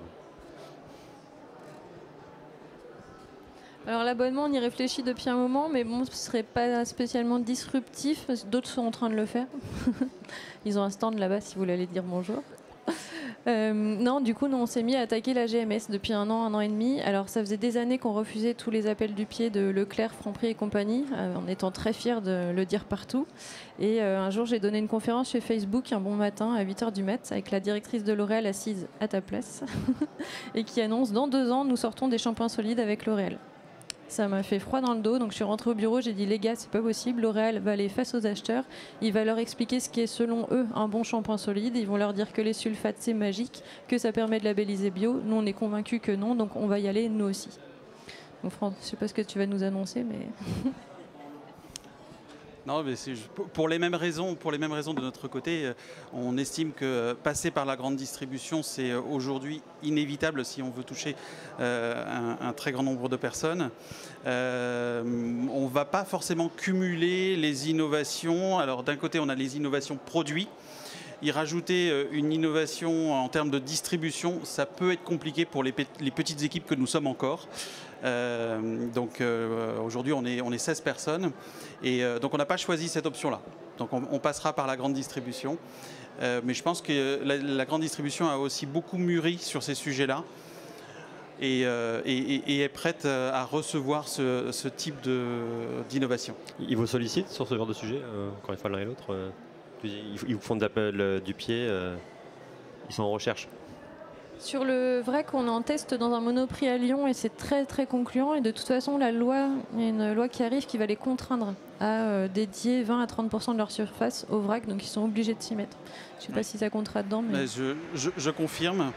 Alors l'abonnement, on y réfléchit depuis un moment, mais bon, ce ne serait pas spécialement disruptif. D'autres sont en train de le faire. Ils ont un stand là-bas si vous voulez aller dire bonjour. Euh, non, du coup, nous, on s'est mis à attaquer la G M S depuis un an, un an et demi. Alors, ça faisait des années qu'on refusait tous les appels du pied de Leclerc, Franprix et compagnie, euh, en étant très fiers de le dire partout. Et euh, un jour, j'ai donné une conférence chez Facebook un bon matin à huit heures du mat avec la directrice de L'Oréal assise à ta place et qui annonce dans deux ans, nous sortons des shampoings solides avec L'Oréal. Ça m'a fait froid dans le dos, donc je suis rentrée au bureau, j'ai dit les gars, c'est pas possible, L'Oréal va aller face aux acheteurs, il va leur expliquer ce qui est selon eux un bon shampoing solide, ils vont leur dire que les sulfates c'est magique, que ça permet de labelliser bio, nous on est convaincus que non, donc on va y aller nous aussi. Donc Franck, je sais pas ce que tu vas nous annoncer, mais... Non, mais c'est pour les mêmes raisons, pour les mêmes raisons de notre côté, on estime que passer par la grande distribution, c'est aujourd'hui inévitable si on veut toucher euh, un, un très grand nombre de personnes. Euh, on ne va pas forcément cumuler les innovations. Alors d'un côté, on a les innovations produits. Y rajouter une innovation en termes de distribution, ça peut être compliqué pour les, les petites équipes que nous sommes encore. Euh, donc euh, aujourd'hui on est, on est seize personnes et euh, donc on n'a pas choisi cette option-là. Donc on, on passera par la grande distribution. Euh, mais je pense que la, la grande distribution a aussi beaucoup mûri sur ces sujets-là et, euh, et, et est prête à recevoir ce, ce type d'innovation. Ils vous sollicitent sur ce genre de sujet, euh, encore une fois l'un et l'autre euh, ils vous font d'appel du pied, euh, ils sont en recherche. Sur le vrai qu'on est en test dans un Monoprix à Lyon et c'est très très concluant et de toute façon la loi, il y a une loi qui arrive qui va les contraindre à euh, dédier vingt à trente pour cent de leur surface au vrac, donc ils sont obligés de s'y mettre. Je ne sais pas si ça comptera dedans. Mais... Je, je, je confirme.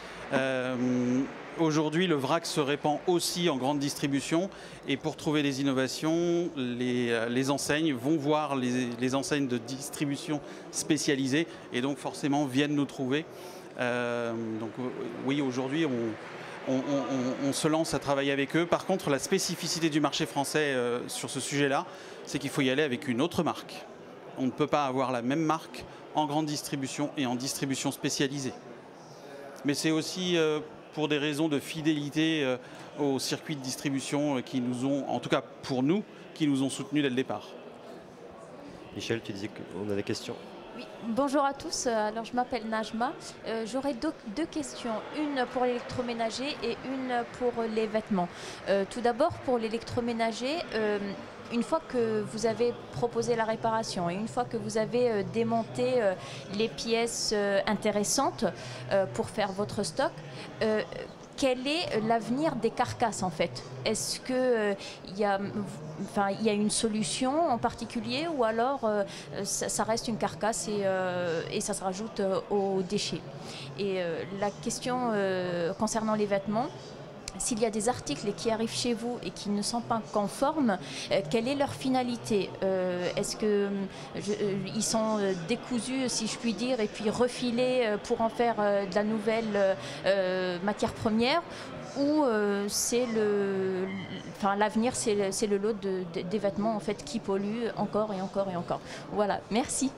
Euh, Aujourd'hui, le vrac se répand aussi en grande distribution et pour trouver des innovations, les, les enseignes vont voir les, les enseignes de distribution spécialisées et donc forcément viennent nous trouver. Euh, donc oui, aujourd'hui, on, on, on, on se lance à travailler avec eux. Par contre, la spécificité du marché français euh, sur ce sujet-là, c'est qu'il faut y aller avec une autre marque. On ne peut pas avoir la même marque en grande distribution et en distribution spécialisée. Mais c'est aussi euh, pour des raisons de fidélité euh, aux circuits de distribution euh, qui nous ont, en tout cas pour nous, qui nous ont soutenus dès le départ. Michel, tu disais qu'on a des questions. Oui, bonjour à tous, alors je m'appelle Najma, euh, j'aurais deux, deux questions, une pour l'électroménager et une pour les vêtements. Euh, tout d'abord pour l'électroménager, euh, une fois que vous avez proposé la réparation et une fois que vous avez euh, démonté euh, les pièces euh, intéressantes euh, pour faire votre stock, euh, quel est l'avenir des carcasses en fait? Est-ce qu'il euh, y, enfin, y a une solution en particulier ou alors euh, ça, ça reste une carcasse et, euh, et ça se rajoute euh, aux déchets? Et euh, la question euh, concernant les vêtements, s'il y a des articles qui arrivent chez vous et qui ne sont pas conformes, euh, quelle est leur finalité? euh, Est-ce qu'ils euh, sont décousus, si je puis dire, et puis refilés euh, pour en faire euh, de la nouvelle euh, matière première? Ou euh, c'est le, enfin, l'avenir, c'est le, le lot de, de, des vêtements en fait, qui polluent encore et encore et encore? Voilà, merci.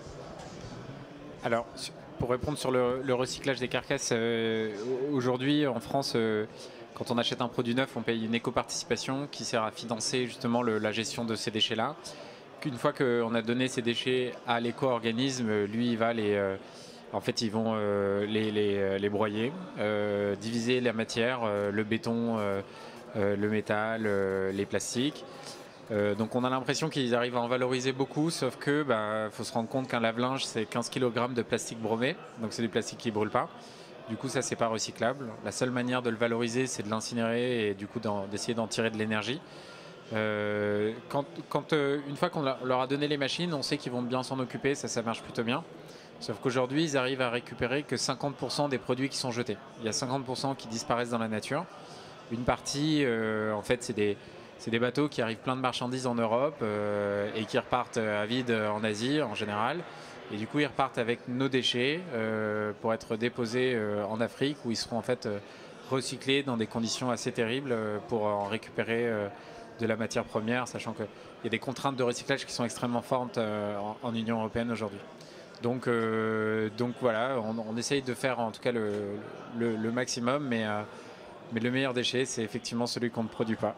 Alors, pour répondre sur le, le recyclage des carcasses, euh, aujourd'hui en France, euh, quand on achète un produit neuf, on paye une éco-participation qui sert à financer justement le, la gestion de ces déchets-là. Une fois qu'on a donné ces déchets à l'éco-organisme, lui, il va les, euh, en fait, ils vont euh, les, les, les broyer, euh, diviser la matière, euh, le béton, euh, euh, le métal, euh, les plastiques. Euh, donc on a l'impression qu'ils arrivent à en valoriser beaucoup, sauf que bah, faut se rendre compte qu'un lave-linge c'est quinze kilogrammes de plastique bromé, donc c'est du plastique qui ne brûle pas. Du coup ça c'est pas recyclable. La seule manière de le valoriser c'est de l'incinérer et du coup d'essayer d'en tirer de l'énergie. Euh, quand, quand, euh, une fois qu'on leur a donné les machines, on sait qu'ils vont bien s'en occuper, ça ça marche plutôt bien. Sauf qu'aujourd'hui ils arrivent à récupérer que cinquante pour cent des produits qui sont jetés. Il y a cinquante pour cent qui disparaissent dans la nature. Une partie euh, en fait c'est des C'est des bateaux qui arrivent plein de marchandises en Europe euh, et qui repartent à vide en Asie en général. Et du coup, ils repartent avec nos déchets euh, pour être déposés euh, en Afrique où ils seront en fait euh, recyclés dans des conditions assez terribles euh, pour en récupérer euh, de la matière première, sachant qu'il y a des contraintes de recyclage qui sont extrêmement fortes euh, en, en Union européenne aujourd'hui. Donc, euh, donc voilà, on, on essaye de faire en tout cas le, le, le maximum, mais, euh, mais le meilleur déchet, c'est effectivement celui qu'on ne produit pas.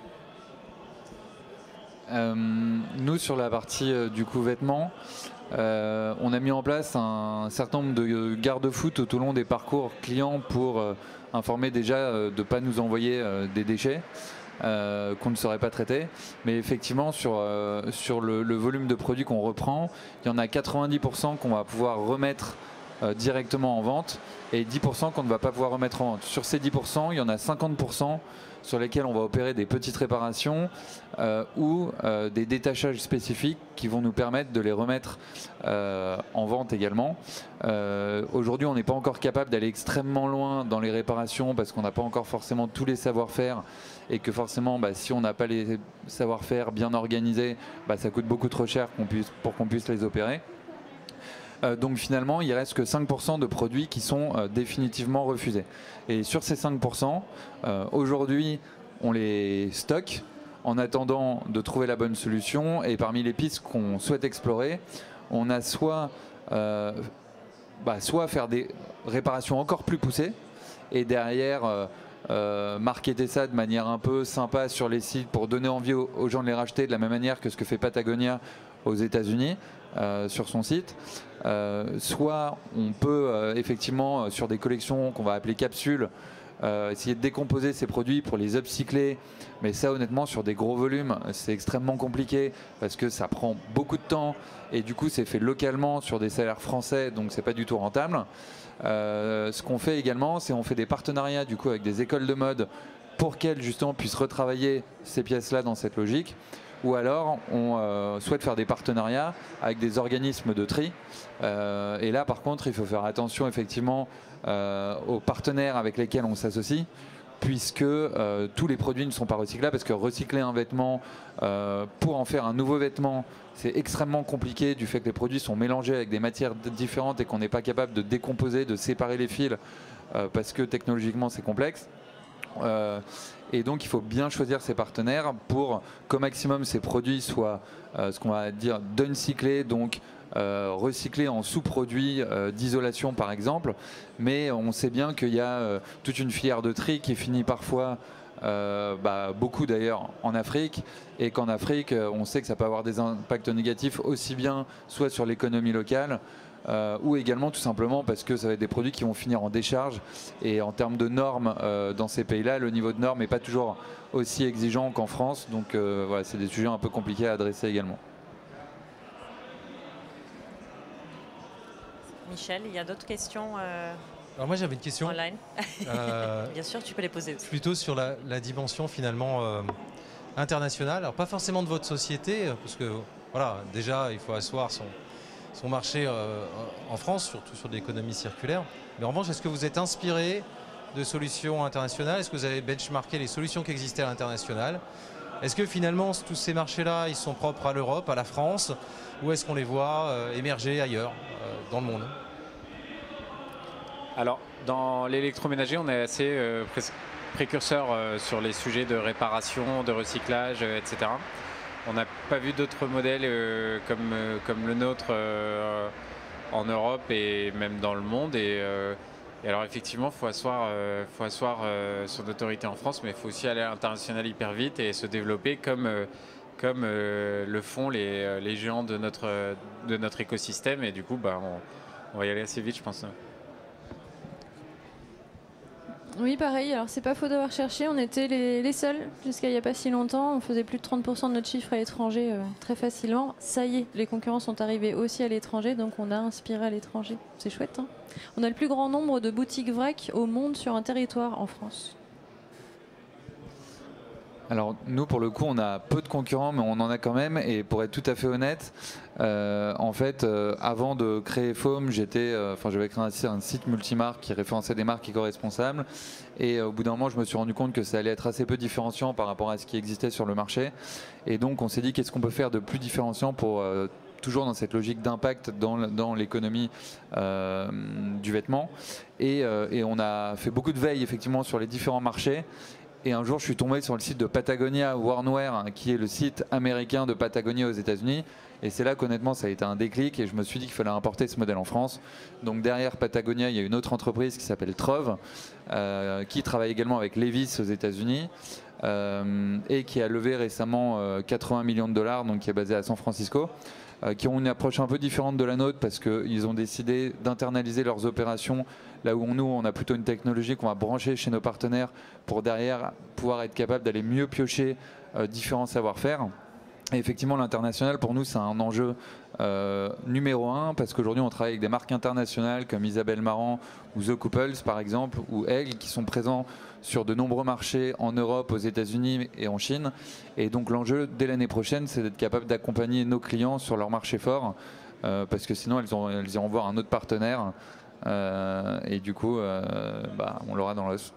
Euh, nous sur la partie euh, du coup vêtements, euh, on a mis en place un certain nombre de garde-fous tout au long des parcours clients pour euh, informer déjà euh, de ne pas nous envoyer euh, des déchets euh, qu'on ne saurait pas traiter. Mais effectivement sur, euh, sur le, le volume de produits qu'on reprend, il y en a quatre-vingt-dix pour cent qu'on va pouvoir remettre euh, directement en vente et dix pour cent qu'on ne va pas pouvoir remettre en vente. Sur ces dix pour cent, il y en a cinquante pour cent sur lesquels on va opérer des petites réparations euh, ou euh, des détachages spécifiques qui vont nous permettre de les remettre euh, en vente également. Euh, Aujourd'hui, on n'est pas encore capable d'aller extrêmement loin dans les réparations parce qu'on n'a pas encore forcément tous les savoir-faire et que forcément, bah, si on n'a pas les savoir-faire bien organisés, bah, ça coûte beaucoup trop cher qu'on puisse, pour qu'on puisse les opérer. Euh, donc finalement, il reste que cinq pour cent de produits qui sont euh, définitivement refusés. Et sur ces cinq pour cent, euh, aujourd'hui, on les stocke en attendant de trouver la bonne solution. Et parmi les pistes qu'on souhaite explorer, on a soit, euh, bah, soit faire des réparations encore plus poussées et derrière euh, euh, marketer ça de manière un peu sympa sur les sites pour donner envie aux, aux gens de les racheter de la même manière que ce que fait Patagonia aux États-Unis. Euh, sur son site, euh, soit on peut euh, effectivement sur des collections qu'on va appeler capsules euh, essayer de décomposer ces produits pour les upcycler, mais ça honnêtement sur des gros volumes c'est extrêmement compliqué parce que ça prend beaucoup de temps et du coup c'est fait localement sur des salaires français donc c'est pas du tout rentable. Euh, ce qu'on fait également c'est on fait des partenariats du coup avec des écoles de mode pour qu'elles justement puissent retravailler ces pièces là dans cette logique. Ou alors on euh, souhaite faire des partenariats avec des organismes de tri. Euh, et là par contre il faut faire attention effectivement euh, aux partenaires avec lesquels on s'associe, puisque euh, tous les produits ne sont pas recyclables, parce que recycler un vêtement euh, pour en faire un nouveau vêtement, c'est extrêmement compliqué du fait que les produits sont mélangés avec des matières différentes et qu'on n'est pas capable de décomposer, de séparer les fils, euh, parce que technologiquement c'est complexe. Euh, et donc il faut bien choisir ses partenaires pour qu'au maximum ces produits soient euh, ce qu'on va dire downcyclés, donc euh, recyclés en sous-produits euh, d'isolation par exemple, mais on sait bien qu'il y a euh, toute une filière de tri qui finit parfois euh, bah, beaucoup d'ailleurs en Afrique, et qu'en Afrique on sait que ça peut avoir des impacts négatifs aussi bien soit sur l'économie locale Euh, ou également tout simplement parce que ça va être des produits qui vont finir en décharge, et en termes de normes euh, dans ces pays-là, le niveau de normes n'est pas toujours aussi exigeant qu'en France, donc euh, voilà, c'est des sujets un peu compliqués à adresser également. Michel, il y a d'autres questions euh, Alors moi j'avais une question online euh, Bien sûr, tu peux les poser aussi. plutôt sur la, la dimension finalement euh, internationale, alors pas forcément de votre société, parce que voilà, déjà il faut asseoir son son marché euh, en France, surtout sur l'économie circulaire. Mais en revanche, est-ce que vous êtes inspiré de solutions internationales? Est-ce que vous avez benchmarké les solutions qui existaient à l'international? Est-ce que finalement, tous ces marchés-là, ils sont propres à l'Europe, à la France, ou est-ce qu'on les voit euh, émerger ailleurs, euh, dans le monde? Alors, dans l'électroménager, on est assez euh, pré précurseur euh, sur les sujets de réparation, de recyclage, euh, et cetera. On n'a pas vu d'autres modèles euh, comme, euh, comme le nôtre euh, en Europe et même dans le monde. Et, euh, et alors effectivement, il faut asseoir, euh, faut asseoir euh, son autorité en France, mais il faut aussi aller à l'international hyper vite et se développer comme, euh, comme euh, le font les, les géants de notre, de notre écosystème. Et du coup, bah, on, on va y aller assez vite, je pense. Oui, pareil. Alors, c'est pas faux d'avoir cherché. On était les, les seuls jusqu'à il n'y a pas si longtemps. On faisait plus de trente pour cent de notre chiffre à l'étranger euh, très facilement. Ça y est, les concurrents sont arrivés aussi à l'étranger, donc on a inspiré à l'étranger. C'est chouette, hein. On a le plus grand nombre de boutiques vrac au monde sur un territoire en France. Alors nous pour le coup on a peu de concurrents, mais on en a quand même, et pour être tout à fait honnête, euh, en fait euh, avant de créer Foam, j'étais, enfin euh, j'avais créé un, un site multimarque qui référençait des marques éco-responsables, et euh, au bout d'un moment je me suis rendu compte que ça allait être assez peu différenciant par rapport à ce qui existait sur le marché, et donc on s'est dit qu'est-ce qu'on peut faire de plus différenciant pour euh, toujours dans cette logique d'impact dans, dans l'économie euh, du vêtement, et, euh, et on a fait beaucoup de veille effectivement sur les différents marchés. Et un jour, je suis tombé sur le site de Patagonia Wornwear, hein, qui est le site américain de Patagonia aux États-Unis. Et c'est là qu'honnêtement, ça a été un déclic. Et je me suis dit qu'il fallait importer ce modèle en France. Donc derrière Patagonia, il y a une autre entreprise qui s'appelle Trove, euh, qui travaille également avec Levi's aux États-Unis, euh, et qui a levé récemment euh, quatre-vingts millions de dollars, donc qui est basé à San Francisco, euh, qui ont une approche un peu différente de la nôtre parce qu'ils ont décidé d'internaliser leurs opérations. Là où nous, on a plutôt une technologie qu'on va brancher chez nos partenaires pour derrière pouvoir être capable d'aller mieux piocher euh, différents savoir-faire. Et effectivement, l'international, pour nous, c'est un enjeu euh, numéro un, parce qu'aujourd'hui, on travaille avec des marques internationales comme Isabelle Marant ou The Couples, par exemple, ou Aigle, qui sont présents sur de nombreux marchés en Europe, aux États-Unis et en Chine. Et donc, l'enjeu, dès l'année prochaine, c'est d'être capable d'accompagner nos clients sur leur marché fort, euh, parce que sinon, elles, ont, elles iront voir un autre partenaire. Euh, et du coup, euh, bah, on l'aura dans l'os.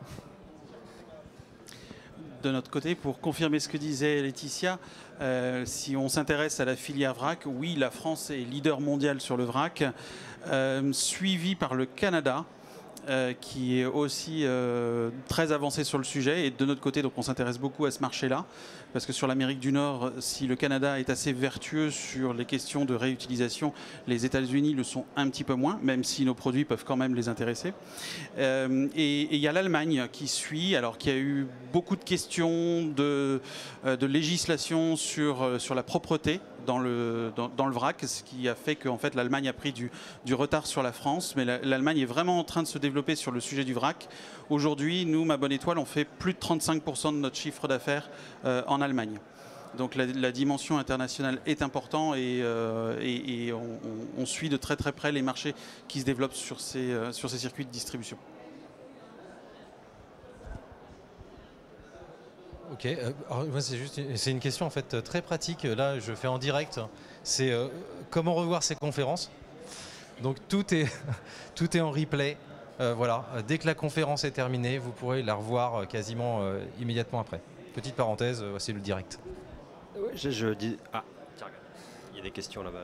De notre côté, pour confirmer ce que disait Laetitia, euh, si on s'intéresse à la filière vrac, oui, la France est leader mondial sur le vrac, euh, suivi par le Canada, euh, qui est aussi euh, très avancé sur le sujet. Et de notre côté, donc, on s'intéresse beaucoup à ce marché-là, parce que sur l'Amérique du Nord, si le Canada est assez vertueux sur les questions de réutilisation, les États-Unis le sont un petit peu moins, même si nos produits peuvent quand même les intéresser. Euh, et il y a l'Allemagne qui suit, alors qu'il y a eu beaucoup de questions de, de législation sur, sur la propreté dans le, dans, dans le vrac, ce qui a fait qu'en fait, l'Allemagne a pris du, du retard sur la France, mais l'Allemagne est vraiment en train de se développer sur le sujet du vrac. Aujourd'hui, nous, Ma Bonne Étoile, on fait plus de trente-cinq pour cent de notre chiffre d'affaires euh, en Allemagne. Donc la, la dimension internationale est importante et, euh, et, et on, on, on suit de très très près les marchés qui se développent sur ces, euh, sur ces circuits de distribution. Ok, euh, c'est juste c'est une question en fait très pratique. Là, je fais en direct. C'est euh, comment revoir ces conférences. Donc tout est tout est en replay. Euh, voilà, dès que la conférence est terminée, vous pourrez la revoir quasiment euh, immédiatement après. Petite parenthèse, euh, c'est le direct. Ouais, je, je dis ah tiens, il y a des questions là-bas.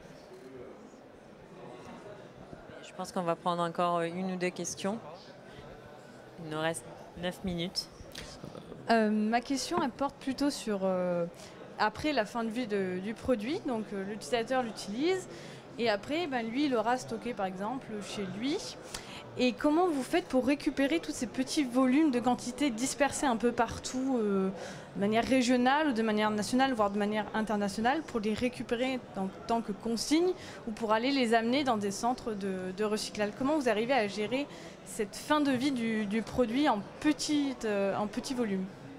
Je pense qu'on va prendre encore une ou deux questions. Il nous reste neuf minutes. Euh, ma question, elle porte plutôt sur euh, après la fin de vie de, du produit. Donc euh, l'utilisateur l'utilise et après, ben, lui, il aura stocké par exemple chez lui. Et comment vous faites pour récupérer tous ces petits volumes de quantité dispersés un peu partout, euh, de manière régionale ou de manière nationale, voire de manière internationale, pour les récupérer en tant que consigne ou pour aller les amener dans des centres de, de recyclage? Comment vous arrivez à gérer cette fin de vie du, du produit en petit, euh, en petit volume?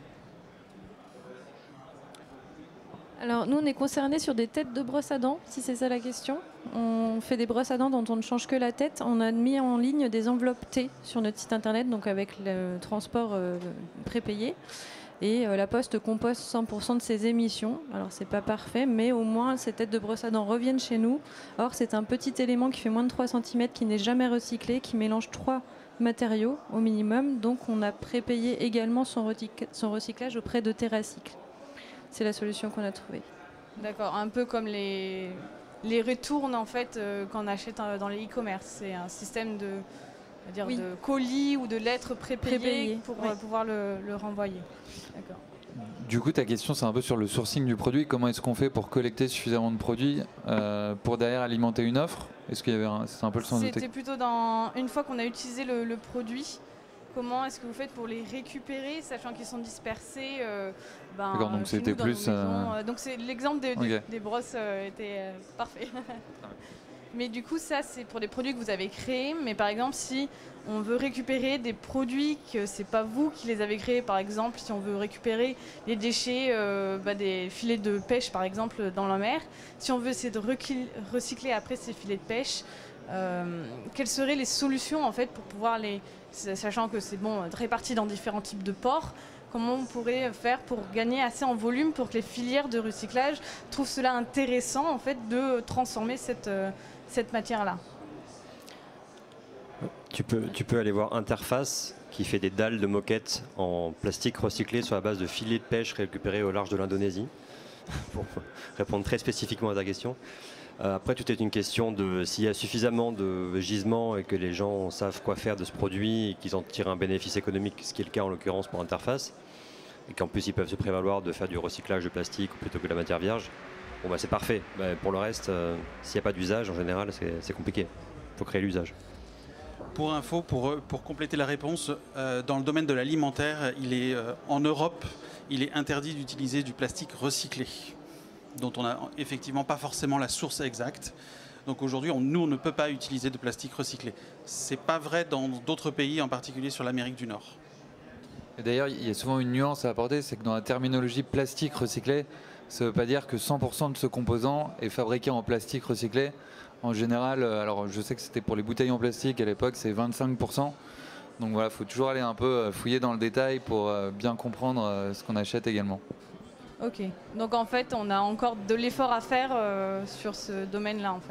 Alors nous on est concernés sur des têtes de brosse à dents, si c'est ça la question. On fait des brosses à dents dont on ne change que la tête. On a mis en ligne des enveloppes T sur notre site internet, donc avec le transport euh, prépayé. Et euh, la Poste composte cent pour cent de ses émissions. Alors c'est pas parfait, mais au moins ces têtes de brosse à dents reviennent chez nous. Or c'est un petit élément qui fait moins de trois centimètres, qui n'est jamais recyclé, qui mélange trois matériaux au minimum. Donc on a prépayé également son, son recyclage auprès de TerraCycle. C'est la solution qu'on a trouvée. D'accord, un peu comme les, les retournes en fait euh, qu'on achète dans les e-commerce. C'est un système de, dire, oui. de colis ou de lettres prépayées, prépayées. pour oui. euh, pouvoir le, le renvoyer. D'accord. Du coup, ta question, c'est un peu sur le sourcing du produit. Comment est-ce qu'on fait pour collecter suffisamment de produits euh, pour derrière alimenter une offre? Est-ce qu'il y avait un, c'est un peu le sens de C'était plutôt dans une fois qu'on a utilisé le, le produit. Comment est-ce que vous faites pour les récupérer, sachant qu'ils sont dispersés euh, ben, D'accord, donc c'était plus. Euh... Donc c'est l'exemple des, okay. des brosses euh, était euh, parfait. Mais du coup, ça c'est pour des produits que vous avez créés. Mais par exemple, si on veut récupérer des produits que c'est pas vous qui les avez créés, par exemple, si on veut récupérer les déchets, euh, bah, des filets de pêche, par exemple, dans la mer, si on veut essayer de recycler après ces filets de pêche, euh, quelles seraient les solutions en fait pour pouvoir les, sachant que c'est bon réparti dans différents types de ports, comment on pourrait faire pour gagner assez en volume pour que les filières de recyclage trouvent cela intéressant en fait de transformer cette euh, cette matière-là? Tu peux, tu peux aller voir Interface qui fait des dalles de moquettes en plastique recyclé sur la base de filets de pêche récupérés au large de l'Indonésie, pour répondre très spécifiquement à ta question. Euh, après, tout est une question de s'il y a suffisamment de gisements et que les gens savent quoi faire de ce produit et qu'ils en tirent un bénéfice économique, ce qui est le cas en l'occurrence pour Interface, et qu'en plus ils peuvent se prévaloir de faire du recyclage de plastique plutôt que de la matière vierge. Bon bah c'est parfait. Bah, pour le reste, euh, s'il n'y a pas d'usage, en général, c'est compliqué. Il faut créer l'usage. Pour info, pour, pour compléter la réponse, euh, dans le domaine de l'alimentaire, il est euh, en Europe, il est interdit d'utiliser du plastique recyclé, dont on n'a effectivement pas forcément la source exacte. Donc aujourd'hui, on, nous, on ne peut pas utiliser de plastique recyclé. C'est pas vrai dans d'autres pays, en particulier sur l'Amérique du Nord. D'ailleurs, il y a souvent une nuance à apporter, c'est que dans la terminologie plastique recyclé, ça ne veut pas dire que cent pour cent de ce composant est fabriqué en plastique recyclé. En général, alors je sais que c'était pour les bouteilles en plastique à l'époque, c'est vingt-cinq pour cent. Donc voilà, il faut toujours aller un peu fouiller dans le détail pour bien comprendre ce qu'on achète également. Ok, donc en fait, on a encore de l'effort à faire euh, sur ce domaine-là, en fait.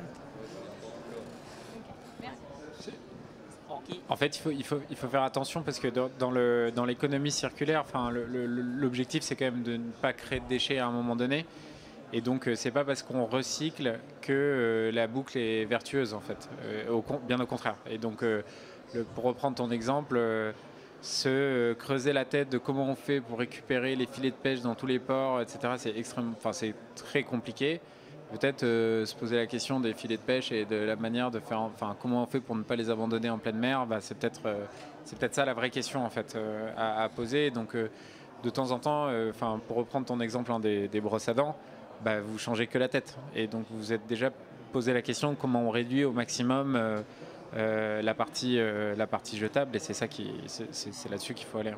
En fait, il faut, il faut, il faut faire attention parce que dans, dans le, dans l'économie circulaire, enfin, le, le, l'objectif, c'est quand même de ne pas créer de déchets à un moment donné. Et donc, c'est pas parce qu'on recycle que euh, la boucle est vertueuse, en fait. Euh, au, bien au contraire. Et donc, euh, le, pour reprendre ton exemple, euh, se euh, creuser la tête de comment on fait pour récupérer les filets de pêche dans tous les ports, et cetera, c'est extrêmement, enfin, c'est très compliqué. Peut-être euh, se poser la question des filets de pêche et de la manière de faire, enfin, comment on fait pour ne pas les abandonner en pleine mer. Bah, c'est peut-être, euh, c'est peut-être ça la vraie question en fait euh, à, à poser. Donc, euh, de temps en temps, enfin, euh, pour reprendre ton exemple hein, des, des brosses à dents, bah, vous changez que la tête. Et donc, vous vous êtes déjà posé la question de comment on réduit au maximum euh, euh, la partie, euh, la partie jetable. Et c'est ça qui, c'est, c'est, c'est là-dessus qu'il faut aller.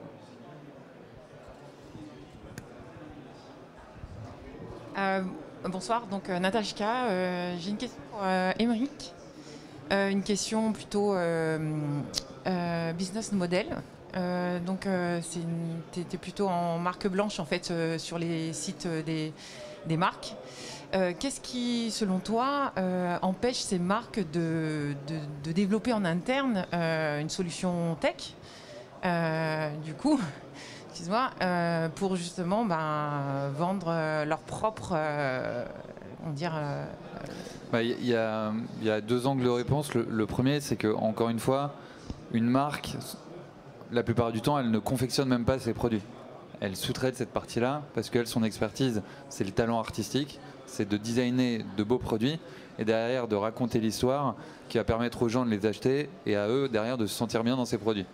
Euh, Bonsoir, donc euh, Natasha, euh, j'ai une question pour euh, Émeric, euh, une question plutôt euh, euh, business model. Euh, donc euh, tu es plutôt en marque blanche en fait euh, sur les sites des, des marques. Euh, Qu'est-ce qui, selon toi, euh, empêche ces marques de, de, de développer en interne euh, une solution tech euh, du coup excuse-moi, euh, pour justement ben, vendre euh, leur propre, euh, on dire. Il euh, bah, y, y, a, y a deux angles de réponse. Le, le premier, c'est que encore une fois, une marque, la plupart du temps, elle ne confectionne même pas ses produits. Elle sous-traite cette partie-là parce qu'elle, son expertise, c'est le talent artistique, c'est de designer de beaux produits et derrière de raconter l'histoire qui va permettre aux gens de les acheter et à eux derrière de se sentir bien dans ces produits.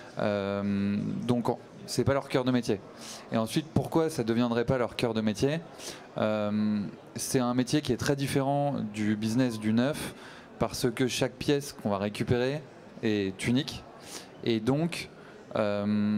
Euh, donc c'est pas leur cœur de métier. Et ensuite, pourquoi ça ne deviendrait pas leur cœur de métier ? euh, C'est un métier qui est très différent du business du neuf parce que chaque pièce qu'on va récupérer est unique. Et donc, euh,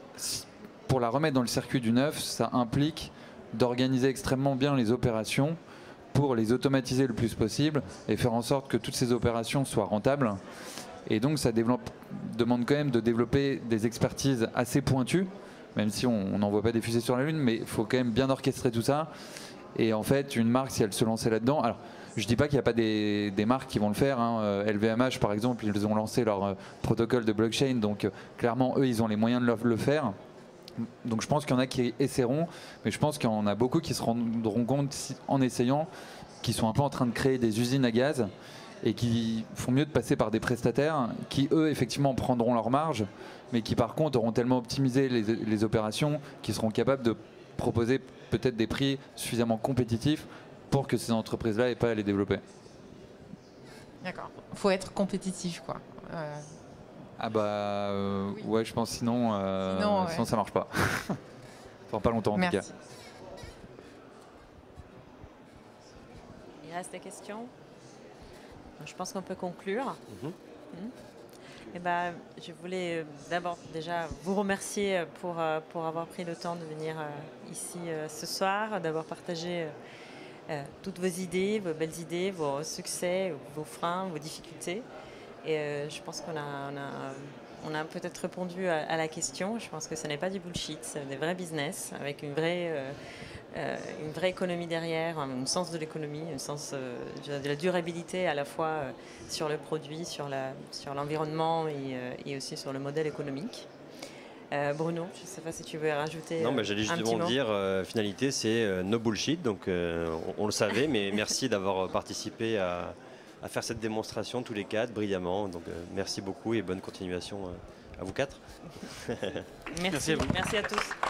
pour la remettre dans le circuit du neuf, ça implique d'organiser extrêmement bien les opérations pour les automatiser le plus possible et faire en sorte que toutes ces opérations soient rentables. Et donc ça développe, demande quand même de développer des expertises assez pointues, même si on n'envoie pas des fusées sur la Lune, mais il faut quand même bien orchestrer tout ça. Et en fait, une marque, si elle se lançait là-dedans, alors je ne dis pas qu'il n'y a pas des, des marques qui vont le faire, hein. L V M H par exemple, ils ont lancé leur euh, protocole de blockchain, donc euh, clairement eux, ils ont les moyens de le, le faire. Donc je pense qu'il y en a qui essaieront, mais je pense qu'il y en a beaucoup qui se rendront compte en essayant qu'ils sont un peu en train de créer des usines à gaz et qui font mieux de passer par des prestataires qui, eux, effectivement, prendront leur marge, mais qui, par contre, auront tellement optimisé les, les opérations qu'ils seront capables de proposer peut-être des prix suffisamment compétitifs pour que ces entreprises-là n'aient pas à les développer. D'accord. Il faut être compétitif, quoi. Euh... Ah bah, euh, oui. ouais, je pense, sinon, euh, sinon, ouais. sinon ça marche pas. Ça prend pas longtemps, en Merci. tout cas. Il reste des questions ? Je pense qu'on peut conclure. Mmh. Mmh. Et ben, je voulais d'abord déjà vous remercier pour, pour avoir pris le temps de venir ici ce soir, d'avoir partagé toutes vos idées, vos belles idées, vos succès, vos freins, vos difficultés. Et je pense qu'on a, on a, on a peut-être répondu à, à la question. Je pense que ce n'est pas du bullshit, c'est des vrais business avec une vraie... Euh, Euh, une vraie économie derrière, un sens de l'économie, un sens euh, de la durabilité à la fois euh, sur le produit, sur, la, sur l'environnement et, euh, et aussi sur le modèle économique. Euh, Bruno, je ne sais pas si tu veux rajouter. Non, bah, j'allais justement dire, euh, finalité, c'est euh, no bullshit, donc euh, on, on le savait, mais merci d'avoir participé à, à faire cette démonstration tous les quatre brillamment. Donc euh, merci beaucoup et bonne continuation euh, à vous quatre. Merci, merci à, merci à tous.